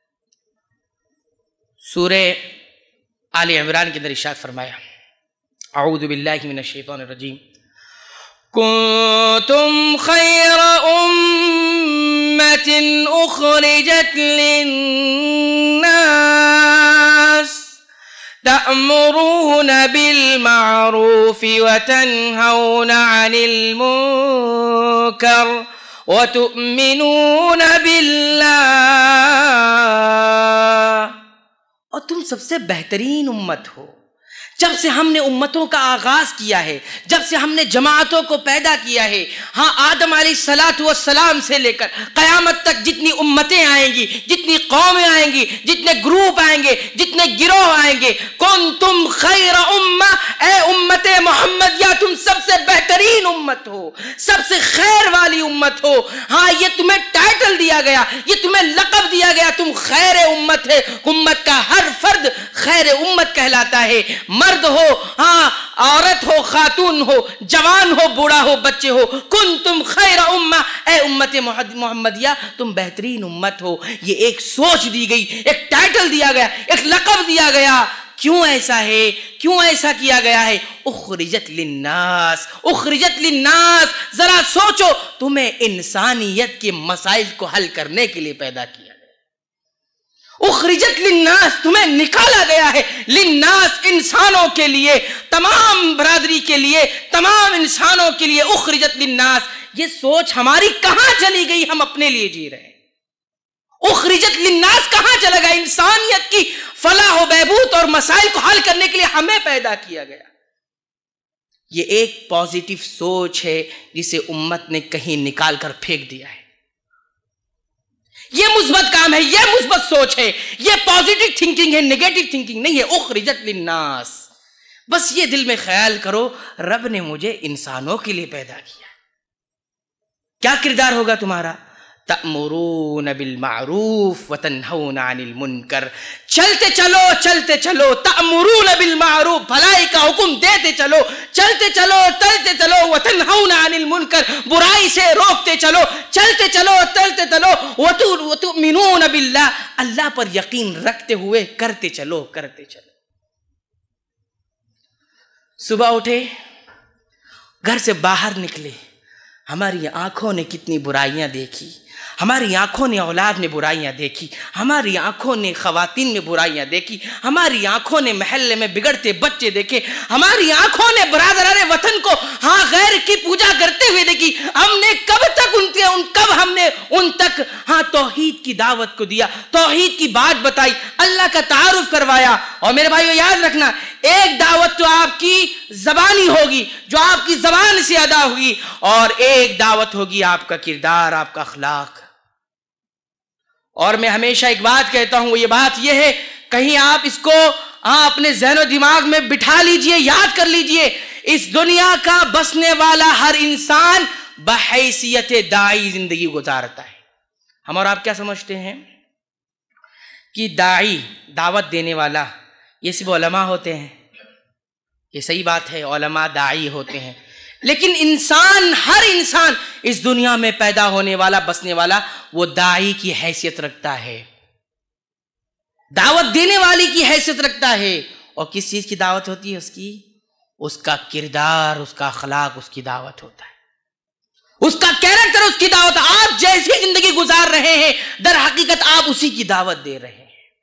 سورہ آل عمران کے اندر ارشاد فرمایا، اعوذ باللہ من الشیطان الرجیم، کنتم خیر امت اخرجت للناس تأمرون بالمعروف وتنہون عن المنکر وتؤمنون باللہ، اور تم سب سے بہترین امت ہو۔ جب سے ہم نے امتوں کا آغاز کیا ہے، جب سے ہم نے جماعتوں کو پیدا کیا ہے، ہاں آدم علیہ الصلاۃ والسلام سے لے کر قیامت تک جتنی امتیں آئیں گی، جتنی قومیں آئیں گی، جتنے گروپ آئیں گے، جتنے گروہ آئیں گے، کنتم خیر امہ، اے امت محمد یا تم سب سے بہترین امت ہو، سب سے خیر والی امت ہو۔ ہاں یہ تمہیں ٹائٹل دیا گیا، یہ تمہیں لقب دیا گیا، تم خیر امت ہے۔ امت کا ہر فرد خیر امت کہلاتا ہے، مرد ہو، ہاں عورت ہو، خاتون ہو، جوان ہو، بوڑھا ہو، بچے ہو، کنتم خیر امہ، اے امت محمدیہ تم بہترین امت ہو۔ یہ ایک سوچ دی گئی، ایک ٹائٹل دیا گیا، ایک لقب دیا گیا۔ کیوں ایسا ہے؟ کیوں ایسا کیا گیا ہے؟ اخرجت للناس، اخرجت للناس، ذرا سوچو، تمہیں انسانیت کے مسائل کو حل کرنے کے لیے پیدا کیا گیا۔ اخرجت للناس، تمہیں نکالا گیا ہے، للناس انسانوں کے لیے، تمام برادری کے لیے، تمام انسانوں کے لیے، اخرجت للناس۔ یہ سوچ ہماری کہاں چلی گئی؟ ہم اپنے لیے جی رہے ہیں۔ اخرجت للناس کہاں چلا گیا؟ انسانیت کی فلاح و بہبود اور مسائل کو حل کرنے کے لیے ہمیں پیدا کیا گیا۔ یہ ایک پازیٹیو سوچ ہے جسے امت نے کہیں نکال کر پھینک دیا ہے۔ یہ مثبت کام ہے، یہ مثبت سوچ ہے، یہ پازیٹیو تھنکنگ ہے، نیگیٹو تھنکنگ نہیں ہے۔ اخرجت للناس، بس یہ دل میں خیال کرو، رب نے مجھے انسانوں کے لیے پیدا کیا۔ کیا کردار ہوگا تمہارا؟ تأمرون بالمعروف وتنہون عن المنکر، چلتے چلو چلتے چلو، تأمرون بالمعروف، بھلائی کا حکم دیتے چلو، چلتے چلو چلتے چلو، وتنہون عن المنکر، برائی سے روکتے چلو، چلتے چلو چلتے چلو، وتؤمنون باللہ، اللہ پر یقین رکھتے ہوئے کرتے چلو کرتے چلو۔ صبح اٹھے، گھر سے باہر نکلے، ہماری آنکھوں نے کتنی برائیاں دیکھی، ہماری آنکھوں نے اولاد میں برائیاں دیکھی، ہماری آنکھوں نے خواتین میں برائیاں دیکھی، ہماری آنکھوں نے محلے میں بگڑتے بچے دیکھے، ہماری آنکھوں نے برادران وطن کو ہاں غیر کی پوجا کرتے ہوئے دیکھی۔ ہم نے کب تک ان کے ان کب ہم نے ان تک ہاں توحید کی دعوت کو دیا، توحید کی بات بتائی، اللہ کا تعارف کروایا۔ اور میرے بھائیو یاد رکھنا، ایک دعوت تو آپ کی زبانی ہوگی جو آپ کی زبان سے ادا ہوگی، اور ایک دعوت ہوگی آپ کا کردار، آپ کا اخلاق۔ اور میں ہمیشہ ایک بات کہتا ہوں، وہ یہ بات یہ ہے، کہیں آپ اس کو اپنے ذہن و دماغ میں بٹھا لیجئے، یاد کر لیجئے، اس دنیا کا بسنے والا ہر انسان بحیثیت داعی زندگی گزارتا ہے۔ ہم اور آپ کیا سمجھتے ہیں کہ داعی، دعوت دینے والا، یہ صرف علماء ہوتے ہیں؟ یہ صحیح بات ہے، علماء داعی ہوتے ہیں، لیکن انسان، ہر انسان اس دنیا میں پیدا ہونے والا، بسنے والا، وہ داعی کی حیثیت رکھتا ہے، دعوت دینے والی کی حیثیت رکھتا ہے۔ اور کس چیز کی دعوت ہوتی ہے اس کی؟ اس کا کردار، اس کا اخلاق، اس کی دعوت ہوتا ہے، اس کا کیریکٹر، اس کی دعوت۔ آپ جیسی زندگی گزار رہے ہیں، در حقیقت آپ اسی کی دعوت دے رہے ہیں،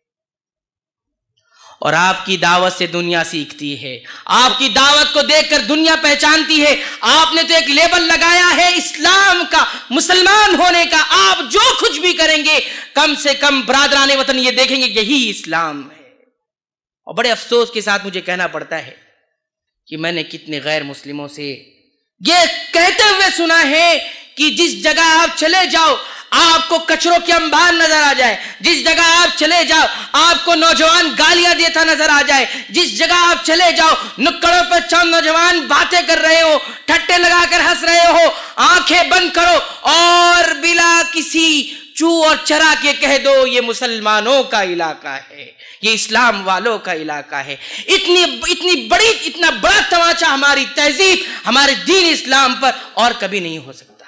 اور آپ کی دعوت سے دنیا سیکھتی ہے، آپ کی دعوت کو دیکھ کر دنیا پہچانتی ہے۔ آپ نے تو ایک لیبل لگایا ہے اسلام کا، مسلمان ہونے کا، آپ جو کچھ بھی کریں گے کم سے کم برادران وطن یہ دیکھیں گے یہی اسلام ہے۔ اور بڑے افسوس کے ساتھ مجھے کہنا پڑتا ہے کہ میں نے کتنے غیر مسلموں سے یہ کہتے ہوئے سنا ہے کہ جس جگہ آپ چلے جاؤ آپ کو کچروں کے انبار نظر آ جائے، جس جگہ آپ چلے جاؤ آپ کو نوجوان گالیاں دیتا نظر آ جائے، جس جگہ آپ چلے جاؤ نکڑوں پر چند نوجوان باتیں کر رہے ہو، ٹھٹے لگا کر ہنس رہے ہو، آنکھیں بند کرو اور بلا کسی چو اور چرا کے کہہ دو یہ مسلمانوں کا علاقہ ہے، یہ اسلام والوں کا علاقہ ہے۔ اتنی اتنی بڑی اتنا بڑا تماچا ہماری تہذیب ہمارے دین اسلام پر اور کبھی نہیں ہو سکتا۔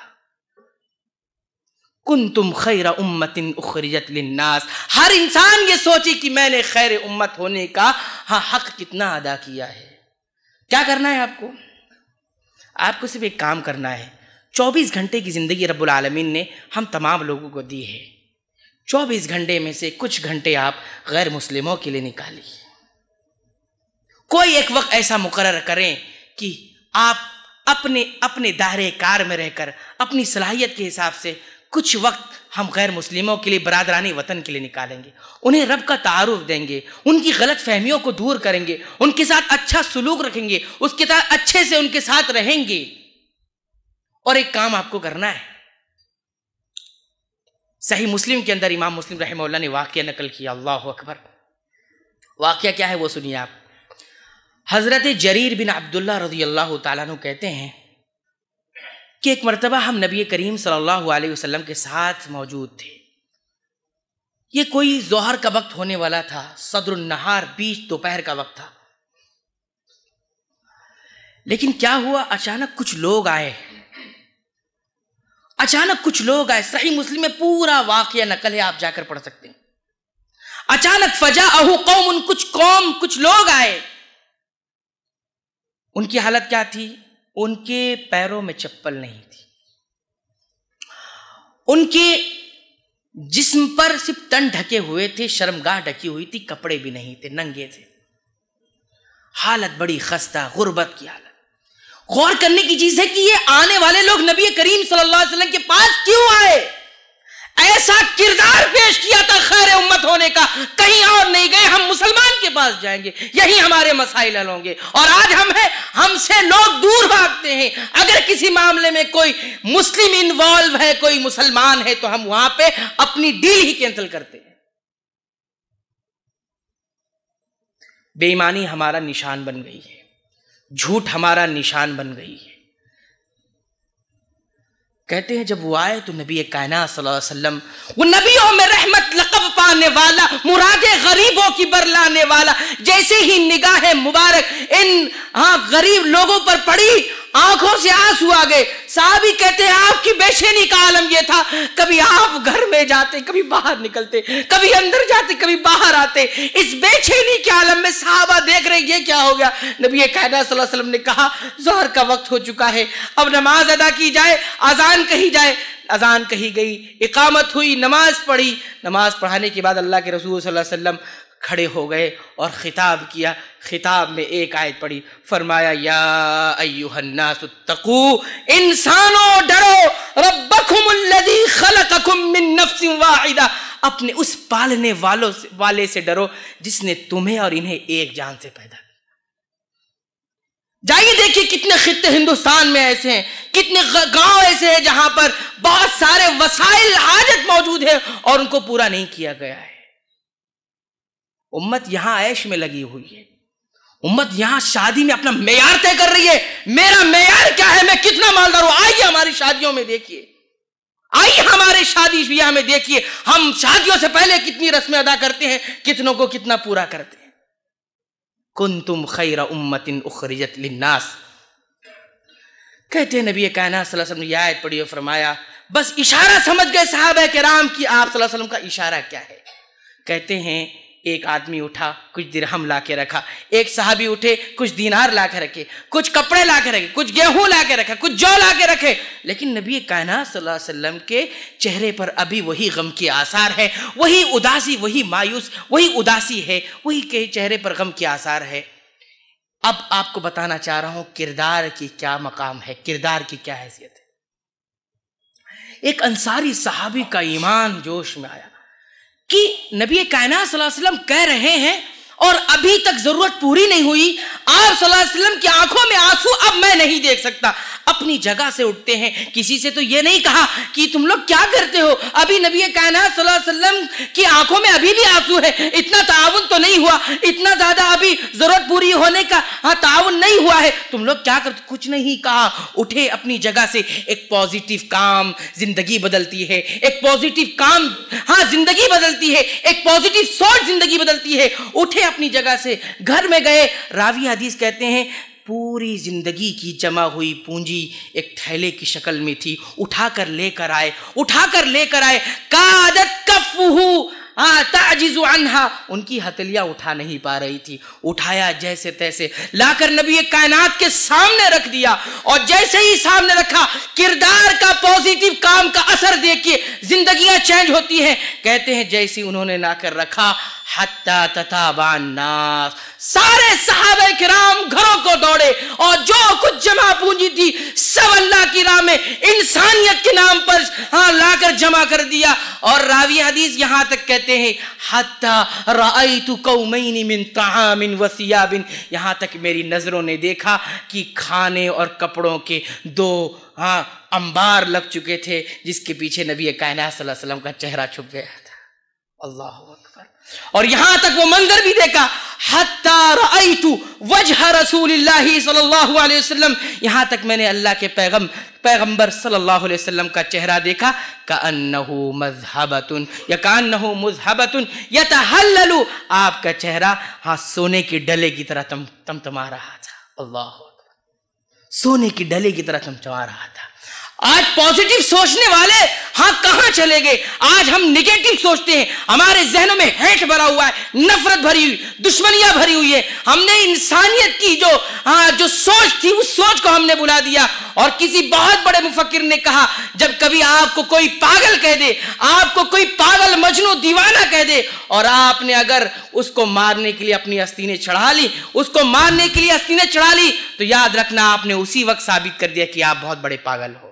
کنتم خیر امت اخرجت للناس، ہر انسان یہ سوچے کہ میں نے خیر امت ہونے کا ہاں حق کتنا ادا کیا ہے۔ کیا کرنا ہے آپ کو؟ آپ کو صرف ایک کام کرنا ہے۔ چوبیس گھنٹے کی زندگی رب العالمین نے ہم تمام لوگوں کو دی ہے، چوبیس گھنٹے میں سے کچھ گھنٹے آپ غیر مسلموں کے لیے نکالیے۔ کوئی ایک وقت ایسا مقرر کریں کہ آپ اپنے اپنے دائرے کار میں رہ کر اپنی صلاحیت کے حساب سے کچھ وقت ہم غیر مسلموں کے لیے برادرانی وطن کے لیے نکالیں گے، انہیں رب کا تعارف دیں گے، ان کی غلط فہمیوں کو دور کریں گے، ان کے ساتھ اچھا سلوک رکھیں گے، اس کے ساتھ اچھے سے ان کے ساتھ رہیں گے۔ اور ایک کام آپ کو کرنا ہے، صحیح مسلم کے اندر امام مسلم رحمہ اللہ نے واقعہ نقل کیا، اللہ اکبر۔ واقعہ کیا ہے وہ سنیے آپ۔ حضرت جریر بن عبداللہ رضی اللہ تعالیٰ عنہ کہتے ہیں کہ ایک مرتبہ ہم نبی کریم صلی اللہ علیہ وسلم کے ساتھ موجود تھے۔ یہ کوئی ظہر کا وقت ہونے والا تھا، صدر النہار، بیچ دوپہر کا وقت تھا۔ لیکن کیا ہوا، اچانک کچھ لوگ آئے اچانک کچھ لوگ آئے صحیح مسلم میں پورا واقعہ نقل ہے، آپ جا کر پڑھ سکتے ہیں۔ اچانک فجاءہ قوم، کچھ قوم کچھ لوگ آئے۔ ان کی حالت کیا تھی؟ ان کے پیروں میں چپل نہیں تھی، ان کے جسم پر صرف تن ڈھکے ہوئے تھے، شرمگاہ ڈھکی ہوئی تھی، کپڑے بھی نہیں تھے، ننگے تھے۔ حالت بڑی خستہ، غربت کی حالت۔ غور کرنے کی چیز ہے کہ یہ آنے والے لوگ نبی کریم صلی اللہ علیہ وسلم کے پاس کیوں آئے؟ ایسا کردار پیش کیا تھا خیر امت ہونے کا، کہیں اور نہیں گئے، ہم مسلمان کے پاس جائیں گے، یہی ہمارے مسائل حل ہوں گے۔ اور آج ہم ہیں، ہم سے لوگ دور بھاگتے ہیں۔ اگر کسی معاملے میں کوئی مسلم انوالو ہے، کوئی مسلمان ہے، تو ہم وہاں پہ اپنی ڈیل ہی کینسل کرتے ہیں۔ بے ایمانی ہمارا نشان بن گئی ہے، جھوٹ ہمارا نشان بن گئی ہے۔ کہتے ہیں جب وہ آئے تو نبی کائنات صلی اللہ علیہ وسلم، وہ نبیوں میں رحمت لقب پانے والا، مراد غریبوں کی برلانے والا، جیسے ہی نگاہ مبارک ان ہاں غریب لوگوں پر پڑی، آنکھوں سے آنسو آ گئے۔ صحابی کہتے ہیں آپ کی بے چینی کا عالم یہ تھا، کبھی آپ گھر میں جاتے، کبھی باہر نکلتے، کبھی اندر جاتے، کبھی باہر آتے، اس بے چینی کے عالم میں صحابہ دیکھ رہے یہ کیا ہو گیا۔ نبی کائنات صلی اللہ علیہ وسلم نے کہا ظہر کا وقت ہو چکا ہے، اب نماز ادا کی جائے، اذان کہی جائے۔ اذان کہی گئی، اقامت ہوئی، نماز پڑھی۔ نماز پڑھانے کے بعد اللہ کے رسول صلی اللہ علیہ وسلم کھڑے ہو گئے اور خطاب کیا۔ خطاب میں ایک آیت پڑھی، فرمایا یا ایھا الناس اتقوا، انسانوں ڈرو، ربکم الذی خلقکم من نفس واحدہ، اپنے اس پالنے والوں سے والے سے ڈرو جس نے تمہیں اور انہیں ایک جان سے پیدا کیا۔ جائیے دیکھیے کتنے خطے ہندوستان میں ایسے ہیں، کتنے گاؤں ایسے ہیں جہاں پر بہت سارے وسائل حاجت موجود ہیں اور ان کو پورا نہیں کیا گیا ہے۔ امت یہاں عیش میں لگی ہوئی ہے، امت یہاں شادی میں اپنا معیار طے کر رہی ہے، میرا معیار کیا ہے، میں کتنا مالدار ہوں۔ آئیے ہماری شادیوں میں دیکھیے، آئیے ہمارے شادی بیاہ میں دیکھیے، ہم شادیوں سے پہلے کتنی رسمیں ادا کرتے ہیں، کتنوں کو کتنا پورا کرتے ہیں۔ کنتم خیر امت اخرجت للناس، کہتے ہیں نبی کائنات صلی اللہ علیہ وسلم نے یہ آیت پڑھی اور فرمایا، بس اشارہ سمجھ گئے صحابہ کرام کی آپ صلی اللہ علیہ وسلم کا اشارہ کیا ہے۔ کہتے ہیں ایک آدمی اٹھا، کچھ درہم لا کے رکھا، ایک صحابی اٹھے، کچھ دینار لا کے رکھے، کچھ کپڑے لا کے رکھے، کچھ گیہوں لا کے رکھے، کچھ جو لا کے رکھے، لیکن نبی کائنات صلی اللہ علیہ وسلم کے چہرے پر ابھی وہی غم کے آثار ہے، وہی اداسی، وہی مایوس، وہی اداسی ہے، وہی کے چہرے پر غم کے آثار ہے۔ اب آپ کو بتانا چاہ رہا ہوں کردار کی کیا مقام ہے، کردار کی کیا حیثیت ہے۔ ایک انصاری صحابی کا ایمان جوش میں آیا کہ نبی کائنات صلی اللہ علیہ وسلم کہہ رہے ہیں اور ابھی تک ضرورت پوری نہیں ہوئی, آپ صلی اللہ علیہ وسلم کی آنکھوں میں آنسو اب میں نہیں دیکھ سکتا. اپنی جگہ سے اٹھتے ہیں, کسی سے تو یہ نہیں کہا کہ تم لوگ کیا کرتے ہو, ابھی نبی کائنات صلی اللہ علیہ وسلم کی آنکھوں میں ابھی بھی آنسو ہے, اتنا تعاون تو نہیں ہوا, اتنا زیادہ ابھی ضرورت پوری ہونے کا ہاں تعاون نہیں ہوا ہے, تم لوگ کیا کرتے, کچھ نہیں کہا. اٹھے اپنی جگہ سے. ایک پازیٹیو کام زندگی بدلتی ہے, ایک پازیٹیو کام ہاں زندگی بدلتی ہے, ایک پازیٹیو سوچ زندگی بدلتی ہے. اٹھے اپنی جگہ سے, گھر میں گئے. راوی حدیث کہتے ہیں پوری زندگی کی جمع ہوئی پونجی ایک تھیلے کی شکل میں تھی, اٹھا کر لے کر آئے, اٹھا کر لے کر آئے. کادت کفہو تعجز عنہا, ان کی ہتھیلیاں اٹھا نہیں پا رہی تھی. اٹھایا جیسے تیسے لا کر نبی کائنات کے سامنے رکھ دیا, اور جیسے ہی سامنے رکھا کردار کا پازیٹیو کام کا اثر دیکھ کے زندگیاں چینج ہوتی ہیں. کہتے ہیں جیسے انہوں نے لا کر رکھا حتی تتابع الناس, سارے صحابہ کرام گھروں کو دوڑے, اور جو کچھ جمع پونجی تھی سب اللہ کی راہ میں انسانیت کے نام پر ہاں لا کر جمع کر دیا. اور راوی حدیث یہاں تک کہتے ہیں حتی رأیت قومین من طعام و ثیاب, یہاں تک میری نظروں نے دیکھا کہ کھانے اور کپڑوں کے دو ہاں انبار لگ چکے تھے, جس کے پیچھے نبی کائنات صلی اللہ علیہ وسلم کا چہرہ چھپ گیا تھا. اللہ اکبر. اور یہاں تک وہ منظر بھی دیکھا حتی رأیت وجہ رسول اللہ صلی اللہ علیہ وسلم, یہاں تک میں نے اللہ کے پیغم پیغمبر صلی اللہ علیہ وسلم کا چہرہ دیکھا. کأنہ مذہبۃ یا کأنہ مذہبۃ یتہلل, آپ کا چہرہ ہاں سونے کے ڈلے کی طرح تم تمتما رہا تھا. اللہ اکبر, سونے کی ڈلے کی طرح تمتما رہا تھا. آج پازیٹیو سوچنے والے ہاں کہاں چلے گئے؟ آج ہم نگیٹو سوچتے ہیں, ہمارے ذہنوں میں ہیٹ بھرا ہوا ہے, نفرت بھری ہوئی, دشمنیاں بھری ہوئی ہے. ہم نے انسانیت کی جو ہاں جو سوچ تھی اس سوچ کو ہم نے بلا دیا. اور کسی بہت بڑے مفکر نے کہا جب کبھی آپ کو کوئی پاگل کہہ دے, آپ کو کوئی پاگل مجنوں دیوانہ کہہ دے, اور آپ نے اگر اس کو مارنے کے لیے اپنی آستینیں چڑھا لی, اس کو مارنے کے لیے آستینیں چڑھا لی, تو یاد رکھنا آپ نے اسی وقت ثابت کر دیا کہ آپ بہت بڑے پاگل ہو,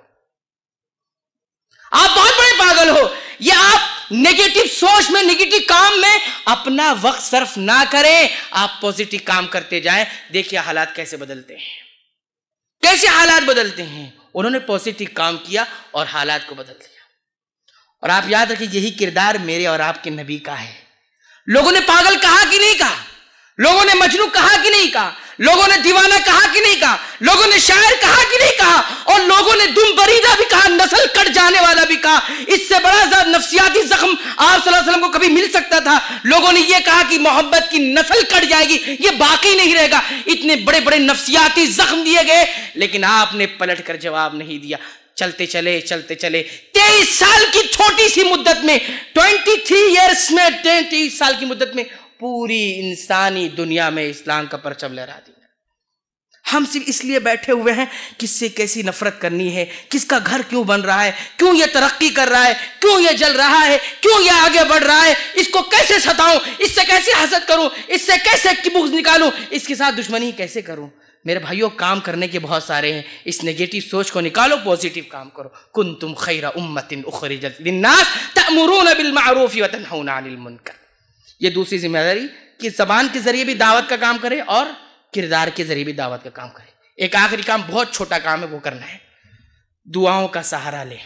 آپ بہت بڑے پاگل ہو. یہ آپ نیگیٹو سوچ میں, نیگیٹو کام میں اپنا وقت صرف نہ کریں, آپ پازیٹیو کام کرتے جائیں. دیکھیے حالات کیسے بدلتے ہیں, کیسے حالات بدلتے ہیں. انہوں نے پازیٹیو کام کیا اور حالات کو بدل دیا. اور آپ یاد رکھیں یہی کردار میرے اور آپ کے نبی کا ہے. لوگوں نے پاگل کہا کہ نہیں کہا, لوگوں نے مجنون کہا کہ نہیں کہا, لوگوں نے دیوانہ کہا کہ نہیں کہا, لوگوں نے شاعر کہا کہ نہیں کہا, اور لوگوں نے دم بریدہ بھی کہا, نسل کٹ جانے والا بھی کہا. اس سے بڑا زیادہ نفسیاتی زخم آپ صلی اللہ علیہ وسلم کو کبھی مل سکتا تھا. لوگوں نے یہ کہا کہ محبت کی نسل کٹ جائے گی, یہ باقی نہیں رہے گا. اتنے بڑے بڑے نفسیاتی زخم دیے گئے, لیکن آپ نے پلٹ کر جواب نہیں دیا. چلتے چلے چلتے چلے تیئیس سال کی چھوٹی سی مدت میں, ٹوینٹی تھری ایئرس میں, تیئیس سال کی مدت میں پوری انسانی دنیا میں اسلام کا پرچم لہرا دیا. ہم صرف اس لیے بیٹھے ہوئے ہیں کس سے کیسی نفرت کرنی ہے, کس کا گھر کیوں بن رہا ہے, کیوں یہ ترقی کر رہا ہے, کیوں یہ جل رہا ہے, کیوں یہ آگے بڑھ رہا ہے, اس کو کیسے ستاؤں, اس سے کیسے حسد کروں, اس سے کیسے بغض نکالوں, اس کے ساتھ دشمنی کیسے کروں. میرے بھائیوں کام کرنے کے بہت سارے ہیں. اس نیگیٹو سوچ کو نکالو, پازیٹیو کام کرو. کنتم خیر امت اخرجت للناس تأمرون بالمعروف وتنہون عن المنکر. یہ دوسری ذمہ داری کہ زبان کے ذریعے بھی دعوت کا کام کرے اور کردار کے ذریعے بھی دعوت کا کام کرے. ایک آخری کام بہت چھوٹا کام ہے, وہ کرنا ہے, دعاؤں کا سہارا لے.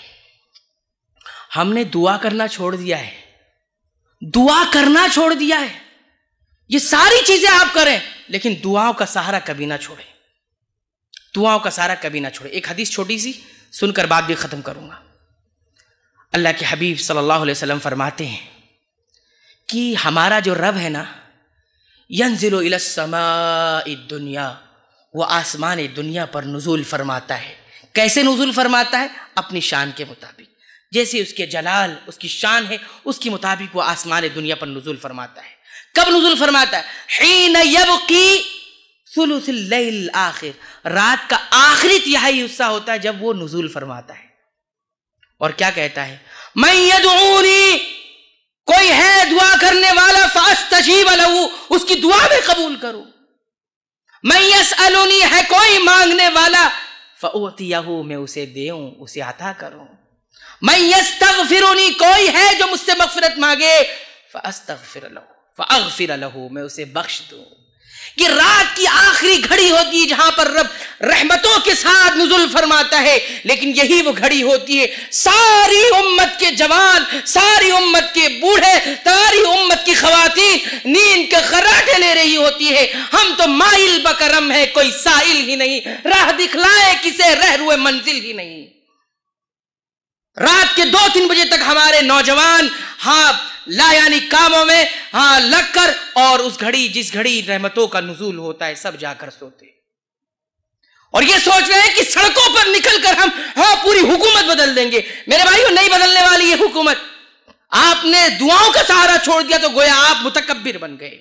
ہم نے دعا کرنا چھوڑ دیا ہے, دعا کرنا چھوڑ دیا ہے. یہ ساری چیزیں آپ کریں لیکن دعاؤں کا سہارا کبھی نہ چھوڑیں, دعاؤں کا سہارا کبھی نہ چھوڑیں. ایک حدیث چھوٹی سی سن کر بات بھی ختم کروں گا. اللہ کے حبیب صلی اللہ علیہ وسلم فرماتے ہیں کہ ہمارا جو رب ہے نا, ینزل الی السماء الدنیا, وہ آسمان دنیا پر نزول فرماتا ہے. کیسے نزول فرماتا ہے؟ اپنی شان کے مطابق, جیسے اس کے جلال, اس کی شان ہے, اس کے مطابق وہ آسمان دنیا پر نزول فرماتا ہے. کب نزول فرماتا ہے؟ حین یبقی ثلث اللیل الآخر, رات کا آخری تہائی حصہ ہوتا ہے جب وہ نزول فرماتا ہے. اور کیا کہتا ہے؟ من یدعونی, کوئی ہے دعا کرنے والا, فاستجیب لہ, اس کی دعا میں قبول کروں. من یسألنی, ہے کوئی مانگنے والا, فأعطیہ, میں اسے دیوں, اسے عطا کروں. من یستغفرنی, کوئی ہے جو مجھ سے مغفرت مانگے, فاستغفر لہ, فاغفر لہ، میں اسے بخش دوں۔ یہ رات کی آخری گھڑی ہوتی ہے جہاں پر رب رحمتوں کے ساتھ نزول فرماتا ہے، لیکن یہی وہ گھڑی ہوتی ہے ساری امت کے جوان، ساری امت کے بوڑھے، ساری امت کی خواتین نیند کے خراٹے لے رہی ہوتی ہے۔ ہم تو مائل بکرم ہے، کوئی سائل ہی نہیں، راہ دکھلائے کسے رہ روئے منزل ہی نہیں۔ رات کے دو تین بجے تک ہمارے نوجوان ہاں لا یعنی کاموں میں ہاں لگ کر، اور اس گھڑی جس گھڑی رحمتوں کا نزول ہوتا ہے سب جا کر سوتے، اور یہ سوچ رہے ہیں کہ سڑکوں پر نکل کر ہم ہاں پوری حکومت بدل دیں گے۔ میرے بھائیوں، نہیں بدلنے والی یہ حکومت۔ آپ نے دعاؤں کا سہارا چھوڑ دیا تو گویا آپ متکبر بن گئے۔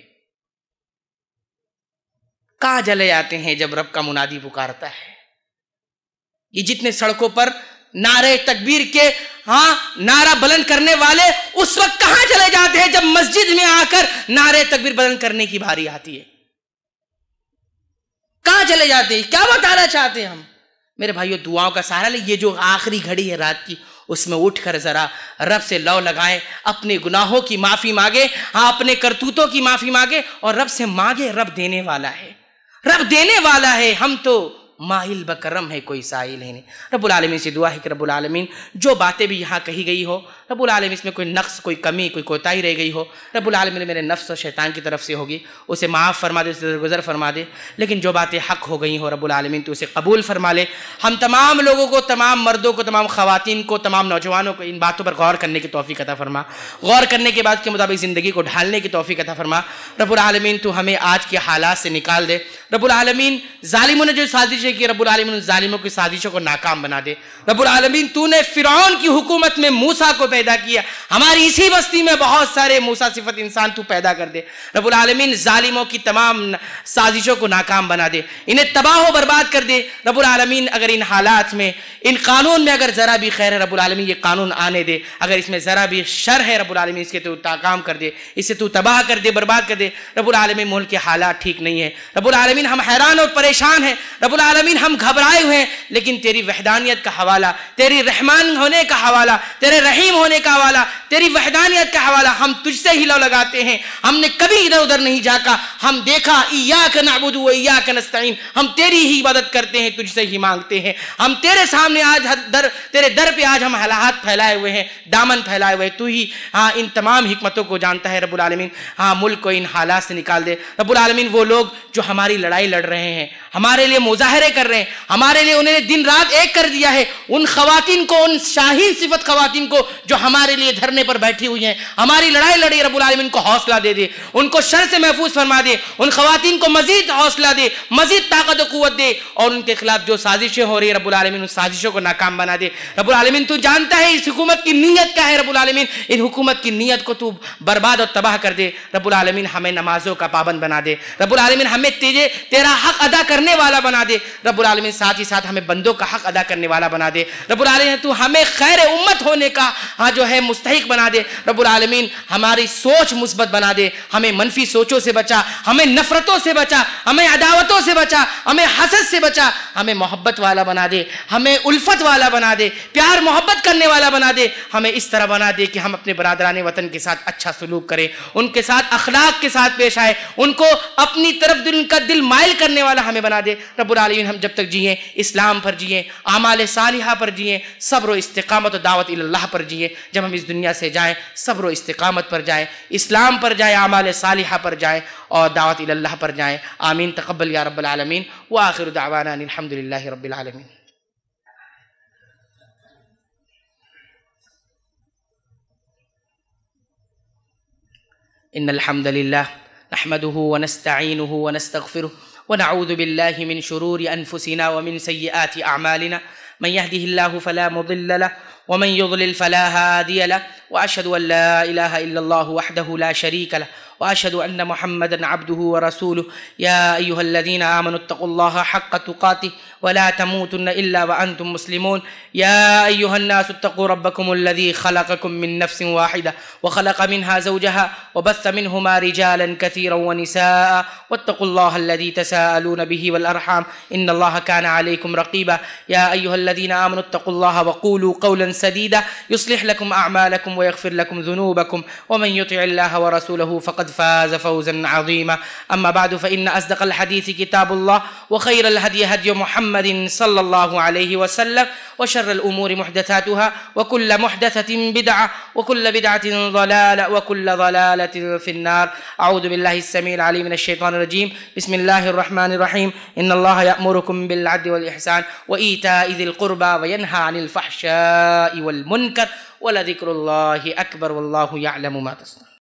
کہاں چلے جاتے ہیں جب رب کا منادی پکارتا ہے؟ یہ جتنے سڑکوں پر نعرے تکبیر کے ہاں نعرہ بلند کرنے والے اس وقت کہاں چلے جاتے ہیں جب مسجد میں آ کر نعرے تکبیر بلند کرنے کی باری آتی ہے؟ کہاں چلے جاتے ہیں؟ کیا بتانا چاہتے ہیں ہم؟ میرے بھائیو، دعاؤں کا سہارا لے۔ یہ جو آخری گھڑی ہے رات کی، اس میں اٹھ کر ذرا رب سے لو لگائیں، اپنے گناہوں کی معافی مانگے، ہاں اپنے کرتوتوں کی معافی مانگے، اور رب سے مانگے۔ رب دینے والا ہے، رب دینے والا ہے۔ ہم تو ماہل بکرم ہے، کوئی سائل ہے نہیں۔ رب العالمین سے دعا ہے کہ رب العالمین جو باتیں بھی یہاں کہی گئی ہو، رب العالمین اس میں کوئی نقص، کوئی کمی، کوئی کوتاہی رہ گئی ہو، رب العالمین میرے نفس اور شیطان کی طرف سے ہوگی، اسے معاف فرما دے، اسے درگزر فرما دے۔ لیکن جو باتیں حق ہو گئی ہو رب العالمین تو اسے قبول فرما لے۔ ہم تمام لوگوں کو، تمام مردوں کو، تمام خواتین کو، تمام نوجوانوں کو ان باتوں پر غور کرنے کی توفیق عطا فرما، غور کرنے کے بعد کے مطابق زندگی کو ڈھالنے کی توفیق عطا فرما۔ رب العالمین تو ہمیں آج کے حالات سے نکال دے۔ رب العالمین ظالموں نے جو سازشیں کی، رب العالمین ظالموں کی سازشوں کو ناکام بنا دے۔ رب العالمین تو نے فرعون کی حکومت میں موسیٰ کو پیدا کیا، ہماری اسی بستی میں بہت سارے موسیٰ صفت انسان تو پیدا کر دے۔ رب العالمین ظالموں کی تمام سازشوں کو ناکام بنا دے، انہیں تباہ و برباد کر دے۔ رب العالمین اگر ان حالات میں، ان قانون میں اگر ذرا بھی خیر ہے، رب العالمین یہ قانون آنے دے۔ اگر اس میں ذرا بھی شر ہے، رب العالمین اس کے تو ناکام کر دے، اسے تو تباہ کر دے، برباد کر دے۔ رب العالمین ملک کے حالات ٹھیک نہیں ہے، رب العالمین ہم حیران اور پریشان ہیں، رب العالمین ہم گھبرائے ہوئے ہیں، لیکن تیری وحدانیت کا حوالہ، تیری رحمان ہونے کا حوالہ، تیرے رحیم ہونے کا حوالہ، تیری وحدانیت کا حوالہ ہم تجھ سے ہی لو لگاتے ہیں۔ ہم نے کبھی ادھر ادھر نہیں جھانکا، ہم دیکھا ایاک نعبد و ایاک نستعین، ہم تیری ہی عبادت کرتے ہیں، تجھ سے ہی مانگتے ہیں۔ ہم تیرے سامنے آج در تیرے در پہ آج ہم ہاتھ پھیلائے ہوئے ہیں، دامن پھیلائے ہوئے ہیں۔ تو ہی ہاں ان تمام حکمتوں کو جانتا ہے رب العالمین۔ ہاں ملک کو ان حالات سے نکال دے رب العالمین۔ وہ لوگ جو ہماری لڑائی لڑ رہے ہیں، ہمارے لیے مظاہرے کر رہے ہیں، ہمارے لیے انہیں دن رات ایک کر دیا ہے، ان خواتین کو، ان شاہین صفت خواتین کو جو ہمارے لیے دھرنے پر بیٹھی ہوئی ہیں، ہماری لڑائی لڑی، رب العالمین کو حوصلہ دے دے، ان کو شر سے محفوظ فرما دے، ان خواتین کو مزید حوصلہ دے، مزید طاقت و قوت دے، اور ان کے خلاف جو سازشیں ہو رہی ہیں رب العالمین ان سازشوں کو ناکام بنا دے۔ رب العالمین تو جانتا ہے اس حکومت کی نیت کیا ہے، رب العالمین ان حکومت کی نیت کو تو برباد اور تباہ کر دے۔ رب العالمین ہمیں نمازوں کا پابند بنا دے، رب العالمین ہمیں تیرے تیرا حق ادا کرنے والا بنا دے، رب العالمین ساتھ ہی ساتھ ہمیں بندوں کا حق ادا کرنے والا بنا دے۔ رب العالمین تو ہمیں خیر امت ہونے کا ہاں جو ہے مستحق بنا دے۔ رب العالمین ہماری سوچ مثبت بنا دے، ہمیں منفی سوچوں سے بچا، ہمیں نفرتوں سے بچا، ہمیں عداوتوں سے بچا، ہمیں حسد سے بچا، ہمیں محبت والا بنا دے، ہمیں الفت والا بنا دے، پیار محبت کرنے والا بنا دے۔ ہمیں اس طرح بنا دے کہ ہم اپنے برادران وطن کے ساتھ اچھا سلوک کریں، ان کے ساتھ اخلاق کے ساتھ پیش آئے، ان کو اپنی طرف دل کا دل مائل کرنے والا ہمیں بنا دے۔ رب العالمین ہم جب تک جئیں اسلام پر جئیں، اعمال صالحہ پر جئیں، صبر و استقامت و دعوت اللہ پر جئیں۔ جب ہم اس دنیا سے جائیں صبر و استقامت پر جائیں، اسلام پر جائیں، اعمال صالحہ پر جائیں اور دعوت اللہ پر جائیں۔ آمین تقبل یا رب العالمین، وآخر دعوانا ان الحمدللہ رب العالمین۔ ان الحمد للہ نحمده ونستعینه ونستغفره ونعوذ باللہ من شرور انفسنا ومن سیئات اعمالنا من يهده الله فلا مضل له ومن يضلل فلا هادي له واشهد ان لا اله الا الله وحده لا شريك له واشهد ان محمدا عبده ورسوله يا ايها الذين امنوا اتقوا الله حق تقاته ولا تموتن الا وانتم مسلمون يا ايها الناس اتقوا ربكم الذي خلقكم من نفس واحده وخلق منها زوجها وبث منهما رجالا كثيرا ونساء واتقوا الله الذي تساءلون به والارحام ان الله كان عليكم رقيبا يا ايها الذين امنوا اتقوا الله وقولوا قولا سديدا يصلح لكم اعمالكم ويغفر لكم ذنوبكم ومن يطع الله ورسوله فقد فقد فاز فوزا عظيما. أما بعد فإن أصدق الحديث كتاب الله وخير الهدي هدي محمد صلى الله عليه وسلم وشر الأمور محدثاتها وكل محدثة بدعة وكل بدعة ضلالة وكل ضلالة في النار. أعوذ بالله السميع العليم من الشيطان الرجيم. بسم الله الرحمن الرحيم. إن الله يأمركم بالعدل والإحسان وإيتاء ذي القربى وينهى عن الفحشاء والمنكر ولذكر الله أكبر والله يعلم ما تصنعون.